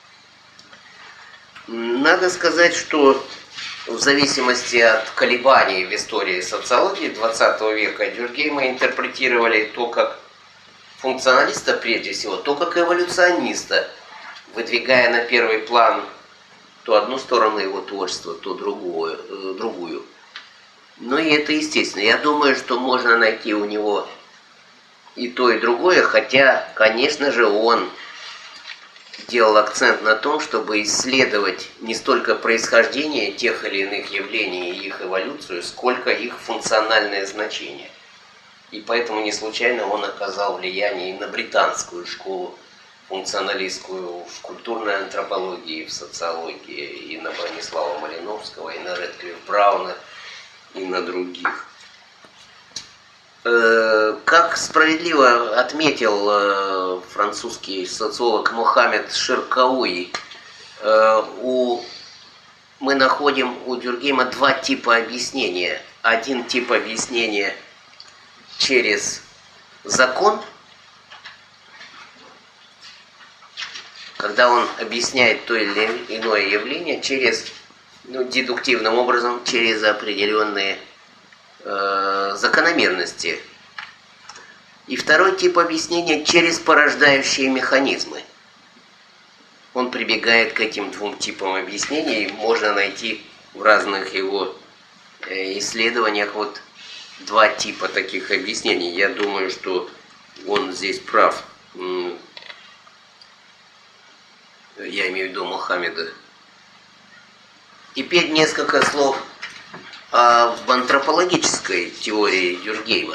Надо сказать, что в зависимости от колебаний в истории социологии XX века Дюркгейма интерпретировали то как функционалиста прежде всего, то как эволюциониста, выдвигая на первый план то одну сторону его творчества, то другую. Но и это естественно. Я думаю, что можно найти у него и то, и другое, хотя, конечно же, он делал акцент на том, чтобы исследовать не столько происхождение тех или иных явлений и их эволюцию, сколько их функциональное значение. И поэтому не случайно он оказал влияние и на британскую школу функционалистскую в культурной антропологии, в социологии, и на Бронислава Малиновского, и на Рэдклифф Брауна, и на других. Как справедливо отметил французский социолог Мохаммед Ширкауи, мы находим у Дюркгейма два типа объяснения. Один тип объяснения через закон, когда он объясняет то или иное явление дедуктивным образом, через определенные закономерности. И второй тип объяснения через порождающие механизмы. Он прибегает к этим двум типам объяснений, можно найти в разных его исследованиях два типа таких объяснений. Я думаю, что он здесь прав. Я имею в виду Мохаммеда. Теперь несколько слов об антропологической теории Дюркгейма.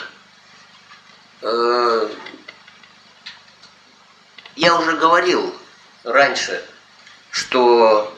Я уже говорил раньше, что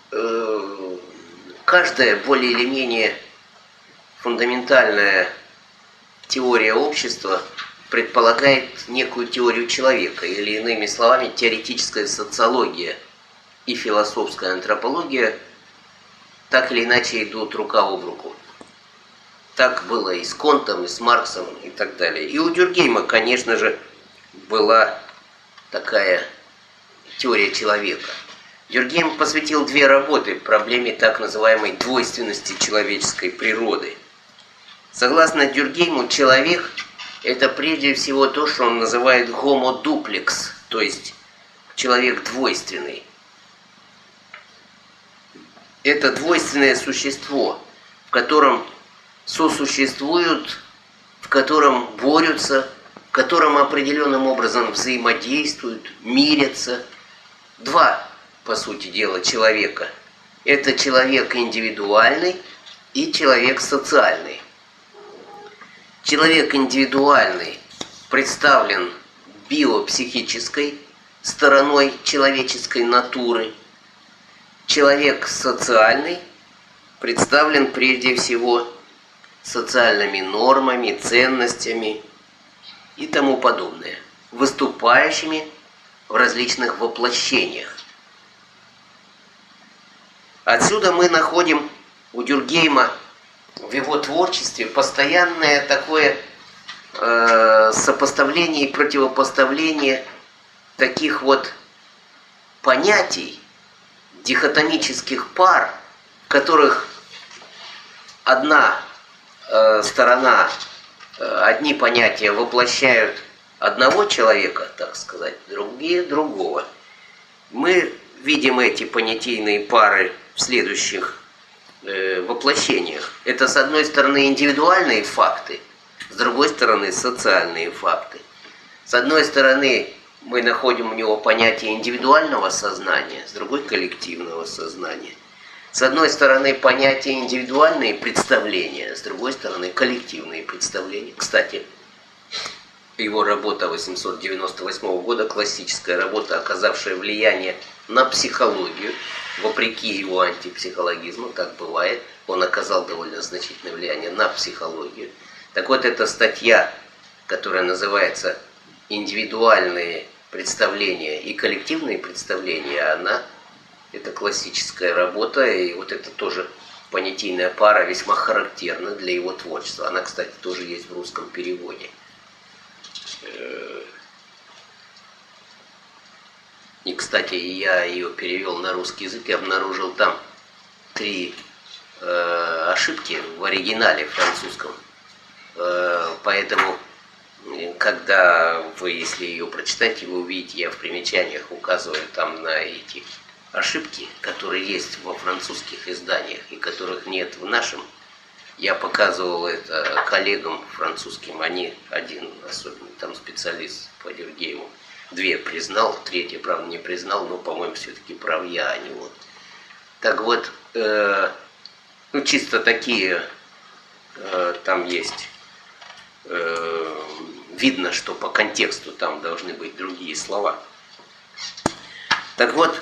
каждая более или менее фундаментальная теория общества предполагает некую теорию человека, или иными словами, теоретическая социология и философская антропология так или иначе идут рука об руку. Так было и с Контом, и с Марксом, и так далее. И у Дюркгейма, конечно же, была такая теория человека. Дюркгейм посвятил 2 работы проблеме так называемой двойственности человеческой природы. Согласно Дюркгейму, человек – это прежде всего то, что он называет homo duplex, то есть человек двойственный. Это двойственное существо, в котором сосуществуют, в котором борются, в котором определенным образом взаимодействуют, мирятся 2, по сути дела, человека. Это человек индивидуальный и человек социальный. Человек индивидуальный представлен биопсихической стороной человеческой натуры. Человек социальный представлен прежде всего социальными нормами, ценностями и тому подобное, выступающими в различных воплощениях. Отсюда мы находим у Дюркгейма в его творчестве постоянное такое сопоставление и противопоставление таких вот понятий, дихотомических пар, в которых одна сторона, одни понятия воплощают одного человека, так сказать, другие другого. Мы видим эти понятийные пары в следующих воплощениях. Это, с одной стороны, индивидуальные факты, с другой стороны, социальные факты. С одной стороны, мы находим у него понятие индивидуального сознания, с другой – коллективного сознания. С одной стороны, понятие индивидуальные представления, с другой стороны, коллективные представления. Кстати, его работа 898 года, классическая работа, оказавшая влияние на психологию, вопреки его антипсихологизму, так бывает, он оказал довольно значительное влияние на психологию. Так вот, эта статья, которая называется «Индивидуальные представления и коллективные представления», это классическая работа, и вот это тоже понятийная пара весьма характерна для его творчества. Она, кстати, тоже есть в русском переводе. И, кстати, я ее перевел на русский язык и обнаружил там 3 ошибки в оригинале французском. Поэтому, когда вы, если ее прочитаете, вы увидите, я в примечаниях указываю там на эти ошибки, которые есть во французских изданиях и которых нет в нашем. Я показывал это коллегам французским, они, один особенно там специалист по Дюркгейму, 2 признал, 3, правда, не признал, но, по-моему, все-таки прав я, а не он. Так вот, чисто такие, там есть, видно, что по контексту там должны быть другие слова. Так вот,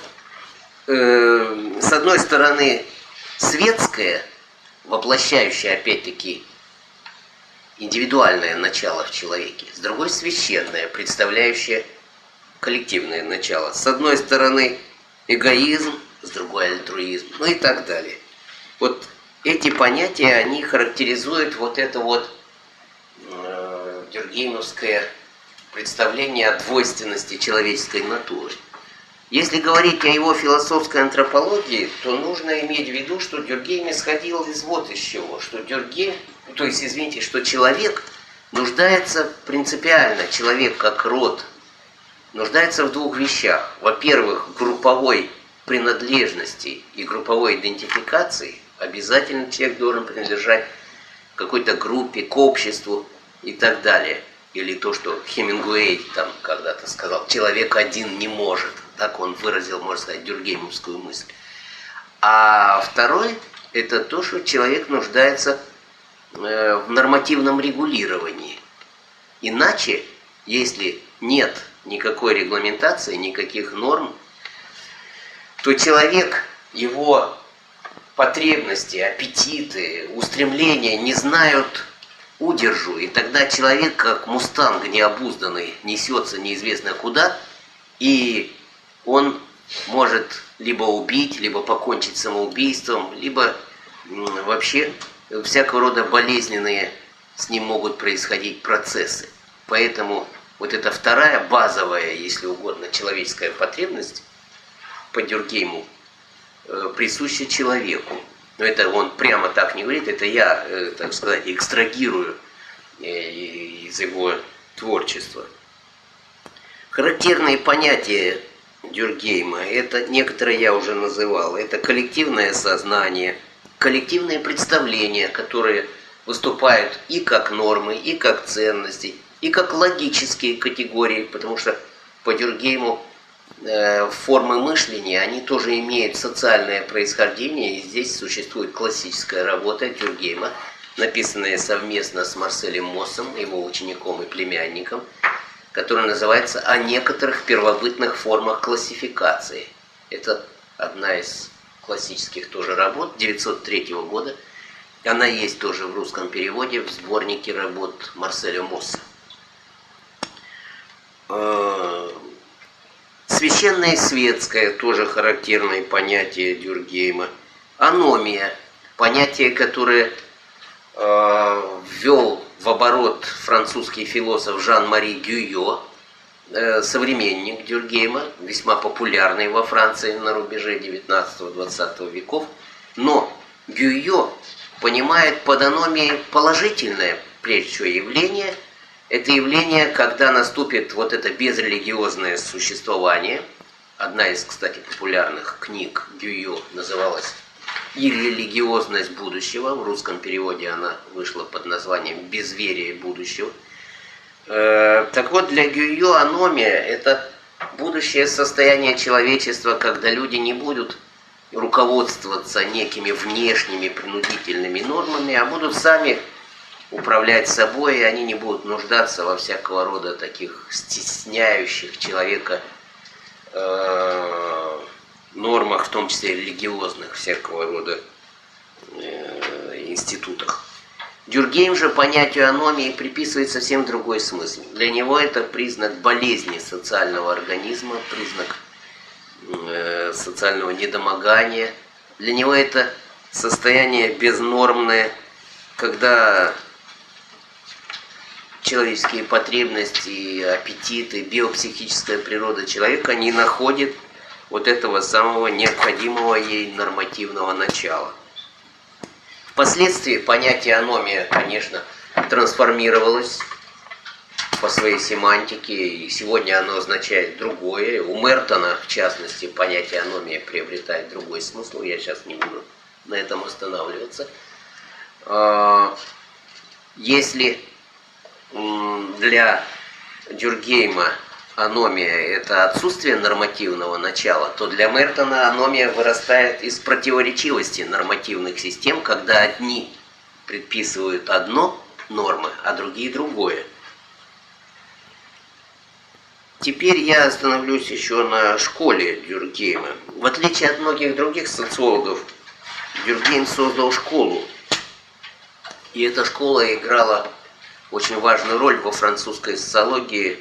с одной стороны, светское, воплощающее, опять-таки, индивидуальное начало в человеке, с другой священное, представляющее коллективное начало. С одной стороны эгоизм, с другой альтруизм, ну и так далее. Вот эти понятия, они характеризуют вот это вот дюркгеймовское представление о двойственности человеческой натуры. Если говорить о его философской антропологии, то нужно иметь в виду, что Дюркгейм исходил из вот из чего, что что человек нуждается принципиально, человек как род, нуждается в 2 вещах. Во-первых, групповой принадлежности и групповой идентификации. Обязательно человек должен принадлежать какой-то группе, к обществу и так далее. Или то, что Хемингуэй там когда-то сказал, человек один не может. Так он выразил, можно сказать, дюркгеймовскую мысль. А второй, это то, что человек нуждается в нормативном регулировании. Иначе, если нет никакой регламентации, никаких норм, то человек, его потребности, аппетиты, устремления не знают удержу. И тогда человек, как мустанг необузданный, несется неизвестно куда, и он может либо убить, либо покончить самоубийством, либо вообще всякого рода болезненные с ним могут происходить процессы. Поэтому вот эта вторая базовая, если угодно, человеческая потребность по Дюркгейму присуща человеку. Но это он прямо так не говорит, это я, так сказать, экстрагирую из его творчества. Характерные понятия Дюркгейма, это некоторые я уже называл, это коллективное сознание, коллективные представления, которые выступают и как нормы, и как ценности, и как логические категории, потому что по Дюркгейму формы мышления, они тоже имеют социальное происхождение, и здесь существует классическая работа Дюркгейма, написанная совместно с Марселем Моссом, его учеником и племянником, которая называется «О некоторых первобытных формах классификации». Это одна из классических тоже работ 1903 года. Она есть тоже в русском переводе в сборнике работ Марселя Мосса. Священное и светское тоже характерное понятие Дюркгейма. Аномия, понятие, которое ввел в оборот французский философ Жан-Мари Гюйо, современник Дюркгейма, весьма популярный во Франции на рубеже 19-20 веков. Но Гюйо понимает под аномией положительное, прежде всего, явление. Это явление, когда наступит вот это безрелигиозное существование. Одна из, кстати, популярных книг Гюйо называлась «Иррелигиозность будущего». В русском переводе она вышла под названием «Безверие будущего». Так вот, для Гюйо аномия – это будущее состояние человечества, когда люди не будут руководствоваться некими внешними принудительными нормами, а будут сами управлять собой, и они не будут нуждаться во всякого рода таких стесняющих человека нормах, в том числе религиозных всякого рода институтах. Дюркгейм же понятию аномии приписывает совсем другой смысл. Для него это признак болезни социального организма, признак социального недомогания. Для него это состояние безнормное, когда человеческие потребности, аппетиты, биопсихическая природа человека не находит вот этого самого необходимого ей нормативного начала. Впоследствии понятие аномия, конечно, трансформировалось по своей семантике, и сегодня оно означает другое. У Мертона, в частности, понятие аномия приобретает другой смысл, я сейчас не буду на этом останавливаться. Если для Дюркгейма аномия – это отсутствие нормативного начала, то для Мертона аномия вырастает из противоречивости нормативных систем, когда одни предписывают одно нормы, а другие другое. Теперь я остановлюсь еще на школе Дюркгейма. В отличие от многих других социологов, Дюркгейм создал школу. И эта школа играла очень важную роль во французской социологии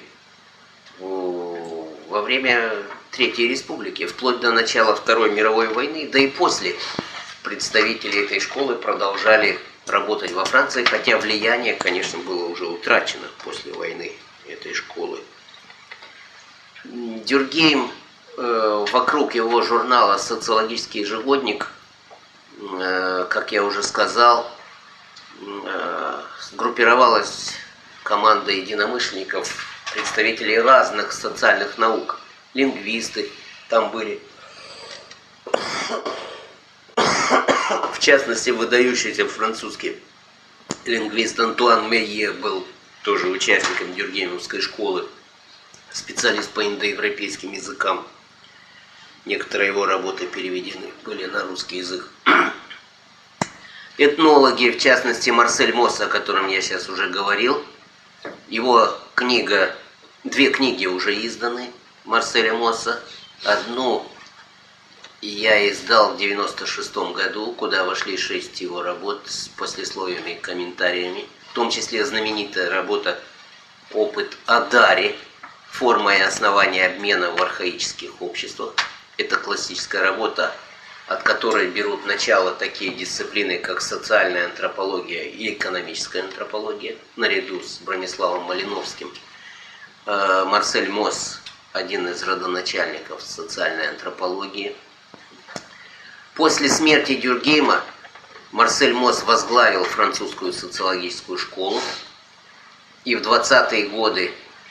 во время Третьей Республики, вплоть до начала Второй мировой войны, да и после представители этой школы продолжали работать во Франции, хотя влияние, конечно, было уже утрачено после войны этой школы. Дюркгейм вокруг его журнала «Социологический ежегодник», как я уже сказал, сгруппировалась команда единомышленников, представителей разных социальных наук, лингвисты там были. В частности, выдающийся французский лингвист Антуан Мейе был тоже участником Дюркгеймовской школы, специалист по индоевропейским языкам. Некоторые его работы переведены были на русский язык. Этнологи, в частности, Марсель Мосс, о котором я сейчас уже говорил, его книга, две книги уже изданы Марселя Мосса. Одну я издал в 1996 году, куда вошли 6 его работ с послесловиями и комментариями, в том числе знаменитая работа «Опыт о даре. Форма и основание обмена в архаических обществах». Это классическая работа, от которой берут начало такие дисциплины, как социальная антропология и экономическая антропология, наряду с Брониславом Малиновским. Марсель Мосс, один из родоначальников социальной антропологии. После смерти Дюркгейма Марсель Мосс возглавил французскую социологическую школу, и в 20-е годы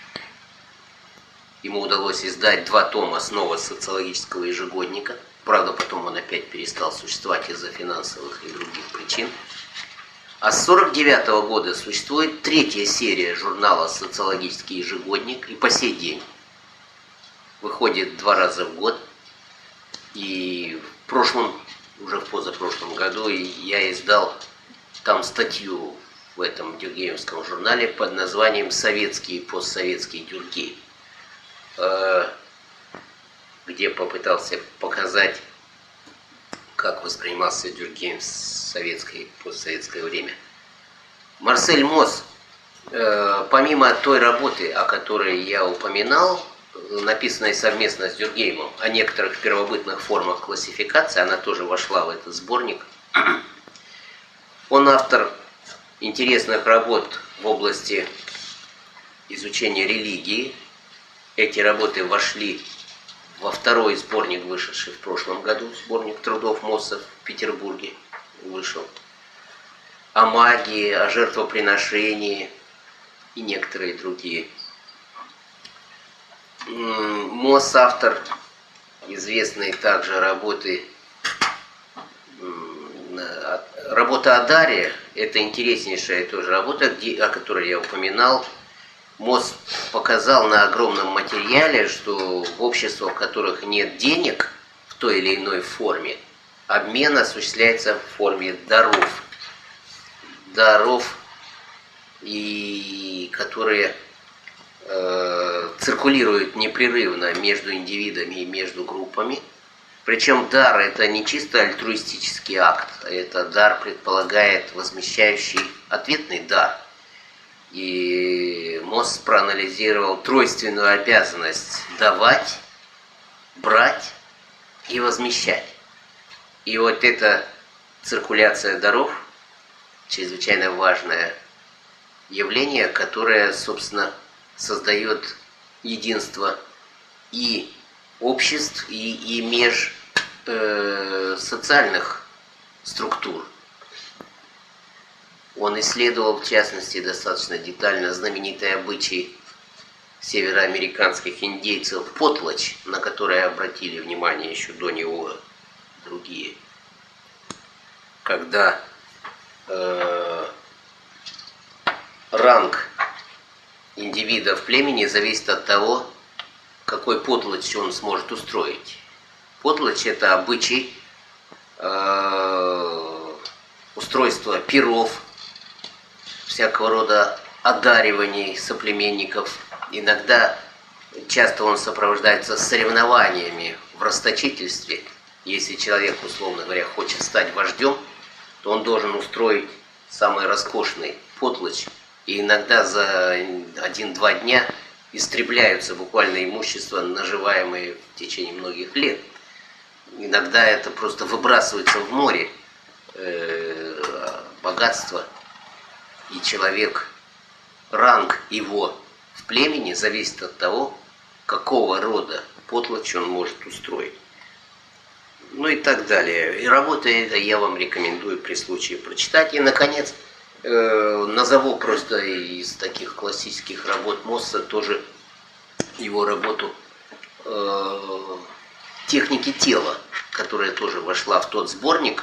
ему удалось издать 2 тома снова социологического ежегодника. Правда, потом он опять перестал существовать из-за финансовых и других причин. А с 1949 года существует 3-я серия журнала «Социологический ежегодник», и по сей день выходит 2 раза в год. И в прошлом, уже в позапрошлом году, я издал там статью в этом дюркгеймовском журнале под названием «Советский и постсоветский Дюркгейм», где попытался показать, как воспринимался Дюркгейм в советское и постсоветское время. Марсель Мосс, помимо той работы, о которой я упоминал, написанной совместно с Дюркгеймом, о некоторых первобытных формах классификации, она тоже вошла в этот сборник. Он автор интересных работ в области изучения религии. Эти работы вошли во 2-й сборник, вышедший в прошлом году, сборник трудов Мосса в Петербурге вышел. О магии, о жертвоприношении и некоторые другие. Мосс автор известной также работа о даре. Это интереснейшая тоже работа, о которой я упоминал. Мосс показал на огромном материале, что в обществах, в которых нет денег в той или иной форме, обмен осуществляется в форме даров. И которые циркулируют непрерывно между индивидами и между группами. Причем дар – это не чисто альтруистический акт, это дар предполагает возмещающий ответный дар. И Мосс проанализировал тройственную обязанность давать, брать и возмещать. И вот эта циркуляция даров – чрезвычайно важное явление, которое, собственно, создает единство и обществ, и межсоциальных структур. Он исследовал, в частности, достаточно детально знаменитый обычай североамериканских индейцев потлач, на которые обратили внимание еще до него другие. Когда ранг индивида в племени зависит от того, какой потлач он сможет устроить. Потлач – это обычай устройства пиров, всякого рода одариваний соплеменников. Иногда, часто он сопровождается соревнованиями в расточительстве. Если человек, условно говоря, хочет стать вождем, то он должен устроить самый роскошный потлач. И иногда за 1-2 дня истребляются буквально имущества, наживаемые в течение многих лет. Иногда это просто выбрасывается в море богатство. И человек, ранг его в племени зависит от того, какого рода потлач он может устроить. Ну и так далее. И работа эта я вам рекомендую при случае прочитать. И, наконец, назову просто из таких классических работ Мосса тоже его работу «Техники тела», которая тоже вошла в тот сборник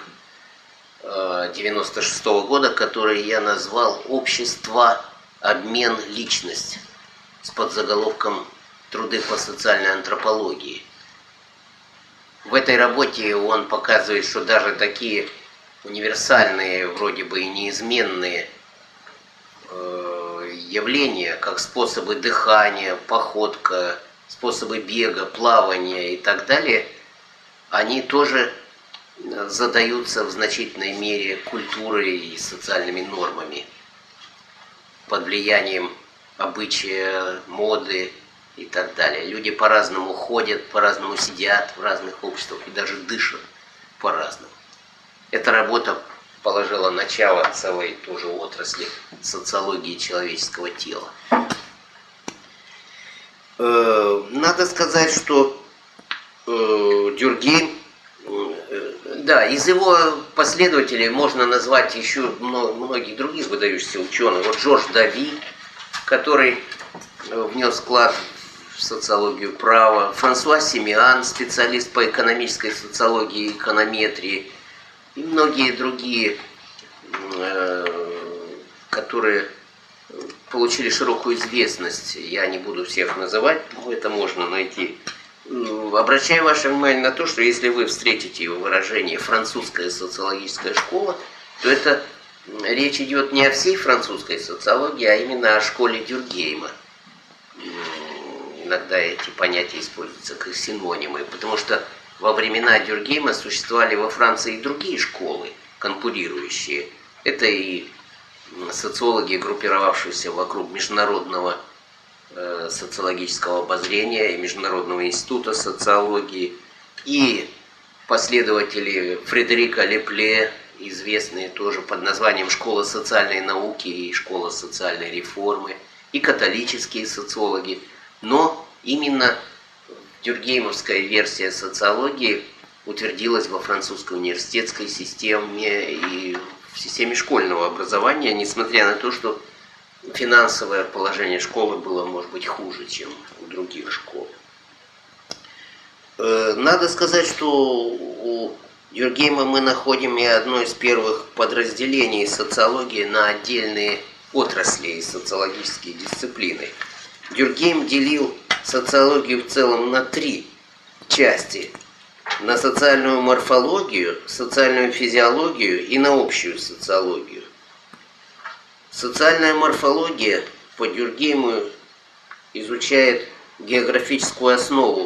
96-го года, который я назвал «Общество, обмен, личность» с подзаголовком «Труды по социальной антропологии». В этой работе он показывает, что даже такие универсальные, вроде бы и неизменные явления, как способы дыхания, походка, способы бега, плавания и так далее, они тоже задаются в значительной мере культурой и социальными нормами, под влиянием обычая, моды и так далее. Люди по-разному ходят, по-разному сидят в разных обществах и даже дышат по-разному. Эта работа положила начало целой тоже отрасли социологии человеческого тела. Надо сказать, что Дюркгейм, да, из его последователей можно назвать еще многих других выдающихся ученых. Вот Жорж Дави, который внес вклад в социологию права, Франсуа Симеан, специалист по экономической социологии и эконометрии, и многие другие, которые получили широкую известность. Я не буду всех называть, но это можно найти. Обращаю ваше внимание на то, что если вы встретите в выражении «французская социологическая школа», то это речь идет не о всей французской социологии, а именно о школе Дюркгейма. Иногда эти понятия используются как синонимы, потому что во времена Дюркгейма существовали во Франции и другие школы, конкурирующие. Это и социологи, группировавшиеся вокруг международного социологического обозрения и Международного института социологии, и последователи Фредерика Лепле, известные тоже под названием «Школа социальной науки» и «Школа социальной реформы», и католические социологи. Но именно дюркгеймовская версия социологии утвердилась во французской университетской системе и в системе школьного образования, несмотря на то, что финансовое положение школы было, может быть, хуже, чем у других школ. Надо сказать, что у Дюркгейма мы находим и одно из первых подразделений социологии на отдельные отрасли и социологические дисциплины. Дюркгейм делил социологию в целом на 3 части. На социальную морфологию, социальную физиологию и на общую социологию. Социальная морфология по Дюркгейму изучает географическую основу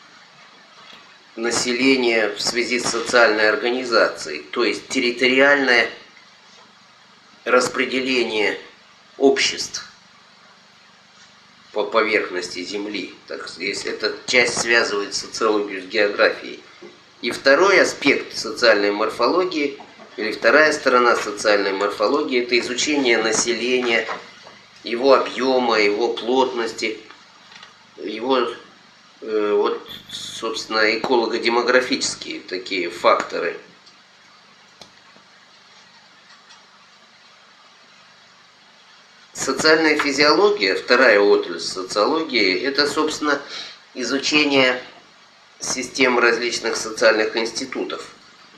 населения в связи с социальной организацией, то есть территориальное распределение обществ по поверхности Земли. Так, здесь эта часть связывает социологию с географией. И второй аспект социальной морфологии, или вторая сторона социальной морфологии, это изучение населения, его объема, его плотности, его, вот, собственно, эколого-демографические такие факторы. Социальная физиология, вторая отрасль социологии, это, собственно, изучение систем различных социальных институтов.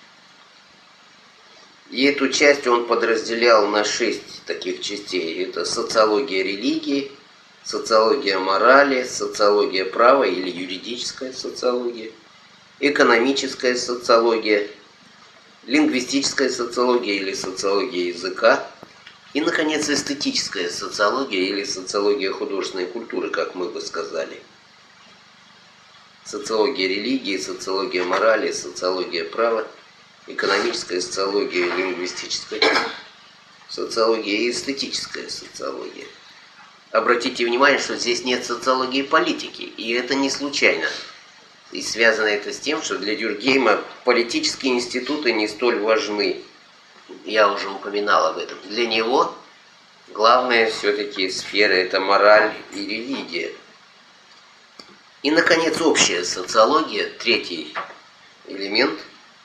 И эту часть он подразделял на 6 таких частей. Это социология религии, социология морали, социология права или юридическая социология, экономическая социология, лингвистическая социология или социология языка, и, наконец, эстетическая социология или социология художественной культуры, как мы бы сказали. Социология религии, социология морали, социология права, экономическая социология, лингвистическая социология и эстетическая социология. Обратите внимание, что здесь нет социологии политики, и это не случайно. И связано это с тем, что для Дюркгейма политические институты не столь важны. Я уже упоминал об этом. Для него главная все-таки сфера – это мораль и религия. И, наконец, общая социология, третий элемент,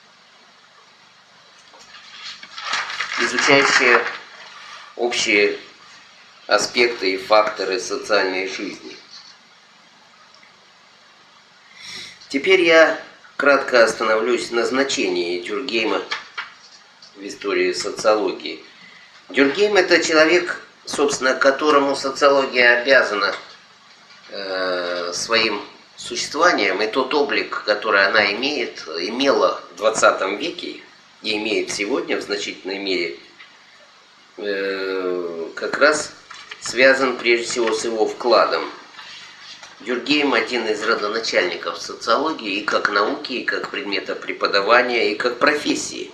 изучающая общие аспекты и факторы социальной жизни. Теперь я кратко остановлюсь на значении Дюркгейма в истории социологии. Дюркгейм – это человек, собственно, которому социология обязана своим существованием, и тот облик, который она имела в 20 веке и имеет сегодня в значительной мере, как раз связан прежде всего с его вкладом. Дюркгейм – один из родоначальников социологии и как науки, и как предмета преподавания, и как профессии.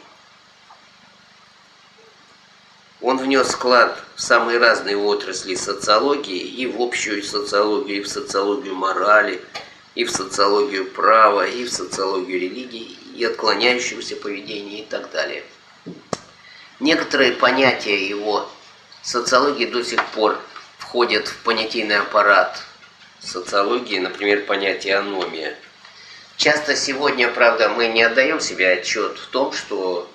Он внес вклад в самые разные отрасли социологии, и в общую социологию, и в социологию морали, и в социологию права, и в социологию религии, и отклоняющегося поведения и так далее. Некоторые понятия его социологии до сих пор входят в понятийный аппарат социологии, например, понятие аномия. Часто сегодня, правда, мы не отдаем себе отчет в том, что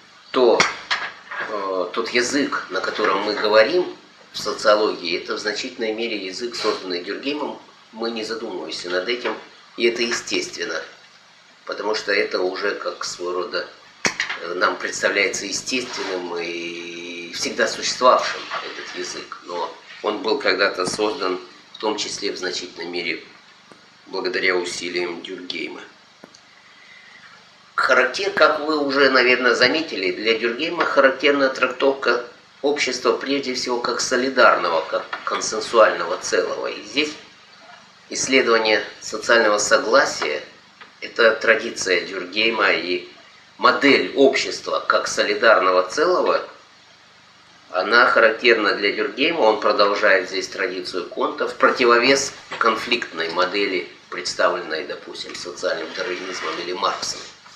тот язык, на котором мы говорим в социологии, это в значительной мере язык, созданный Дюркгеймом. Мы не задумываемся над этим, и это естественно, потому что это уже как своего рода нам представляется естественным и всегда существовавшим этот язык, но он был когда-то создан в том числе в значительной мере благодаря усилиям Дюркгейма. Как вы уже, наверное, заметили, для Дюркгейма характерна трактовка общества прежде всего как солидарного, как консенсуального целого. И здесь исследование социального согласия – это традиция Дюркгейма, и модель общества как солидарного целого, она характерна для Дюркгейма, он продолжает здесь традицию Конта в противовес конфликтной модели, представленной, допустим, социальным дарвинизмом или Марксом.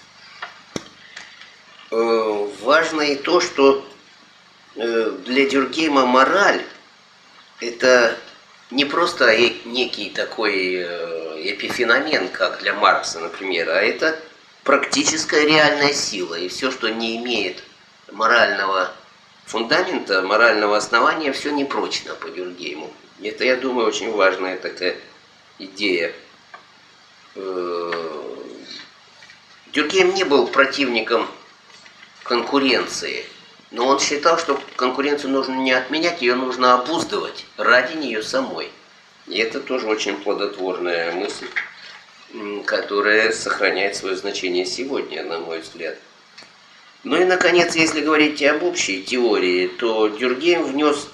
Важно и то, что для Дюркгейма мораль – это не просто некий такой эпифеномен, как для Маркса, например, а это практическая реальная сила. И все, что не имеет морального фундамента, морального основания, все непрочно по Дюркгейму. Это, я думаю, очень важная такая идея. Дюркгейм не был противником конкуренции, но он считал, что конкуренцию нужно не отменять, ее нужно обуздывать ради нее самой. И это тоже очень плодотворная мысль, которая сохраняет свое значение сегодня, на мой взгляд. Ну и, наконец, если говорить об общей теории, то Дюркгейм внес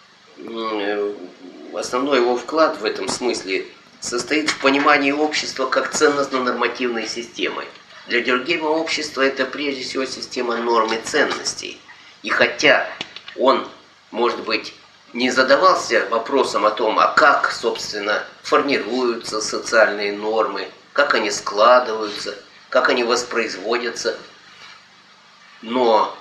основной его вклад в этом смысле состоит в понимании общества как ценностно-нормативной системы. Для Дюркгейма общество – это прежде всего система норм и ценностей. И хотя он, может быть, не задавался вопросом о том, а как, собственно, формируются социальные нормы, как они складываются, как они воспроизводятся, но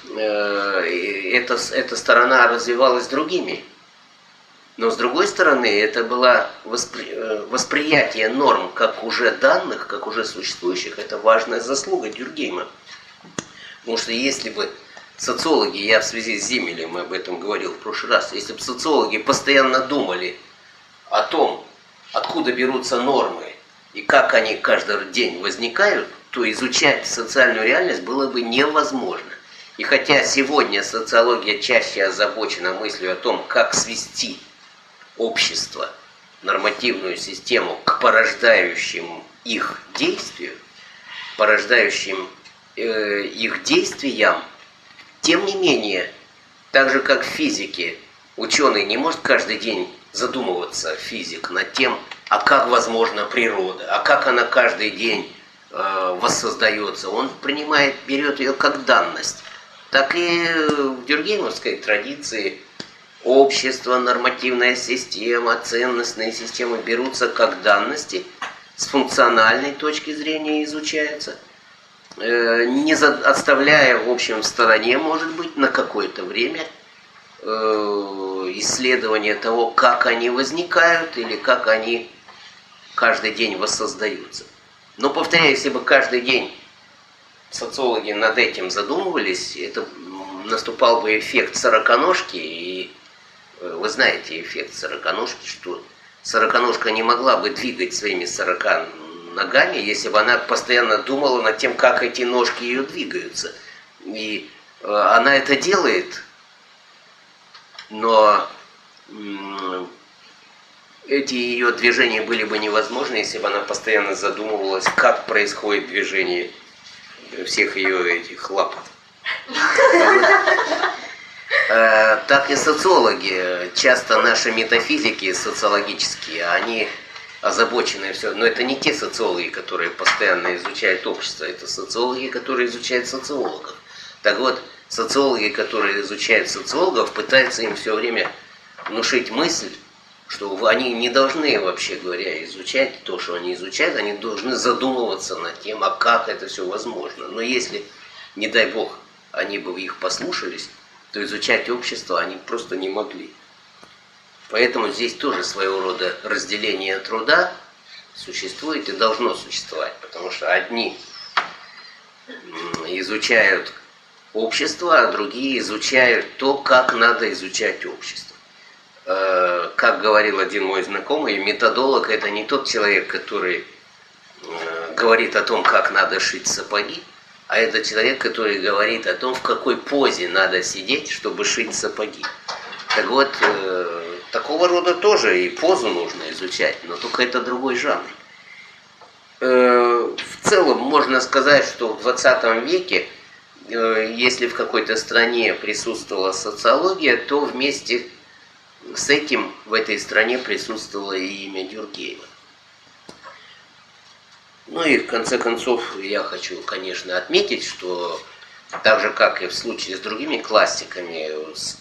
эта сторона развивалась другими. Но с другой стороны, это было восприятие норм как уже данных, как уже существующих. Это важная заслуга Дюркгейма. Потому что если бы социологи, я в связи с Зиммелем об этом говорил в прошлый раз, если бы социологи постоянно думали о том, откуда берутся нормы и как они каждый день возникают, то изучать социальную реальность было бы невозможно. И хотя сегодня социология чаще озабочена мыслью о том, как свести общество, нормативную систему к порождающим их действию, порождающим их действиям, тем не менее, так же как в физике, ученый не может каждый день задумываться, физик, над тем, а как возможна природа, а как она каждый день воссоздается. Он берет ее как данность. Так и в дюркгеймовской традиции общество, нормативная система, ценностные системы берутся как данности, с функциональной точки зрения изучаются, не оставляя, в общем, в стороне, может быть, на какое-то время исследование того, как они возникают или как они каждый день воссоздаются. Но, повторяю, если бы каждый день социологи над этим задумывались, это наступал бы эффект сороконожки, и вы знаете эффект сороконожки, что сороконожка не могла бы двигать своими 40 ногами, если бы она постоянно думала над тем, как эти ножки ее двигаются. И она это делает, но эти ее движения были бы невозможны, если бы она постоянно задумывалась, как происходит движение всех ее этих лап. Так и социологи, часто наши метафизики социологические, они озабочены все, но это не те социологи, которые постоянно изучают общество, это социологи, которые изучают социологов. Так вот, социологи, которые изучают социологов, пытаются им все время внушить мысль, что они не должны, вообще говоря, изучать то, что они изучают, они должны задумываться над тем, а как это все возможно. Но если, не дай бог, они бы их послушались, то изучать общество они просто не могли. Поэтому здесь тоже своего рода разделение труда существует и должно существовать, потому что одни изучают общество, а другие изучают то, как надо изучать общество. Как говорил один мой знакомый, методолог — это не тот человек, который говорит о том, как надо шить сапоги, а это человек, который говорит о том, в какой позе надо сидеть, чтобы шить сапоги. Так вот, такого рода тоже и позу нужно изучать, но только это другой жанр. В целом можно сказать, что в 20 веке, если в какой-то стране присутствовала социология, то вместе с этим в этой стране присутствовало и имя Дюркгейма. Ну и в конце концов я хочу, конечно, отметить, что так же, как и в случае с другими классиками,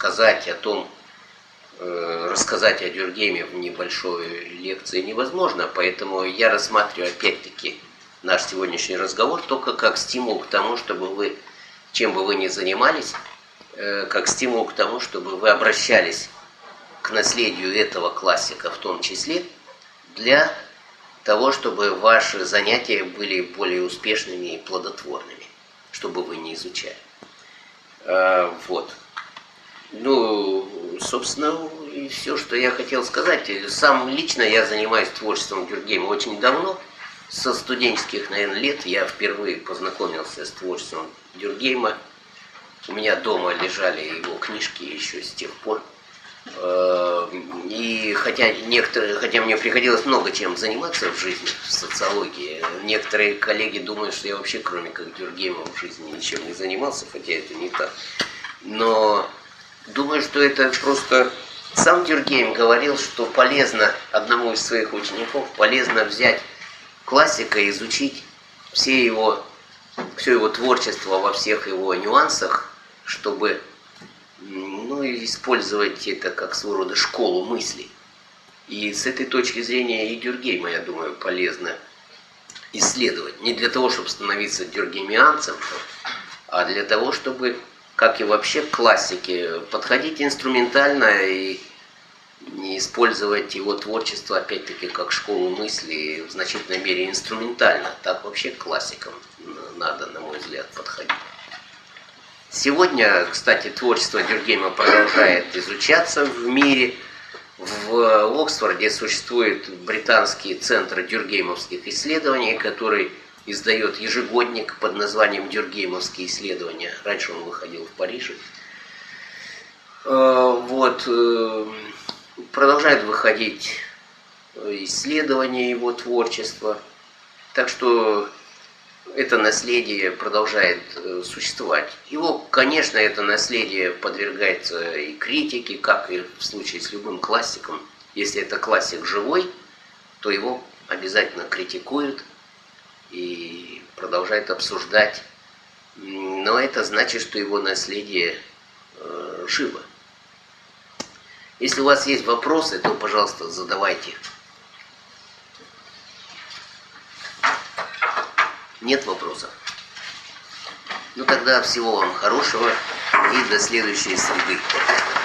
рассказать о Дюркгейме в небольшой лекции невозможно, поэтому я рассматриваю опять-таки наш сегодняшний разговор только как стимул к тому, чтобы вы, чем бы вы ни занимались, как стимул к тому, чтобы вы обращались к наследию этого классика в том числе, для того, чтобы ваши занятия были более успешными и плодотворными, чтобы вы не изучали. Вот. Ну, собственно, и все, что я хотел сказать. Сам лично я занимаюсь творчеством Дюркгейма очень давно. Со студенческих, наверное, лет я впервые познакомился с творчеством Дюркгейма. У меня дома лежали его книжки еще с тех пор. И хотя мне приходилось много чем заниматься в жизни, в социологии, некоторые коллеги думают, что я вообще, кроме как Дюркгейма, в жизни ничем не занимался, хотя это не так. Но думаю, что это просто... Сам Дюркгейм говорил, что полезно одному из своих учеников, полезно взять классика и изучить все его творчество во всех его нюансах, чтобы использовать это как своего рода школу мыслей. И с этой точки зрения и Дюркгейма, я думаю, полезно исследовать. Не для того, чтобы становиться дюркгеймианцем, а для того, чтобы, как и вообще к классике, подходить инструментально и использовать его творчество, опять-таки, как школу мысли, в значительной мере инструментально. Так вообще к классикам надо, на мой взгляд, подходить. Сегодня, кстати, творчество Дюркгейма продолжает изучаться в мире. В Оксфорде существует британский центр дюркгеймовских исследований, который издает ежегодник под названием «Дюркгеймовские исследования». Раньше он выходил в Париже. Продолжают выходить исследования его творчества. Так что это наследие продолжает существовать. Его, конечно, это наследие подвергается и критике, как и в случае с любым классиком. Если это классик живой, то его обязательно критикуют и продолжают обсуждать. Но это значит, что его наследие живо. Если у вас есть вопросы, то, пожалуйста, задавайте. Нет вопросов? Ну тогда всего вам хорошего и до следующей среды.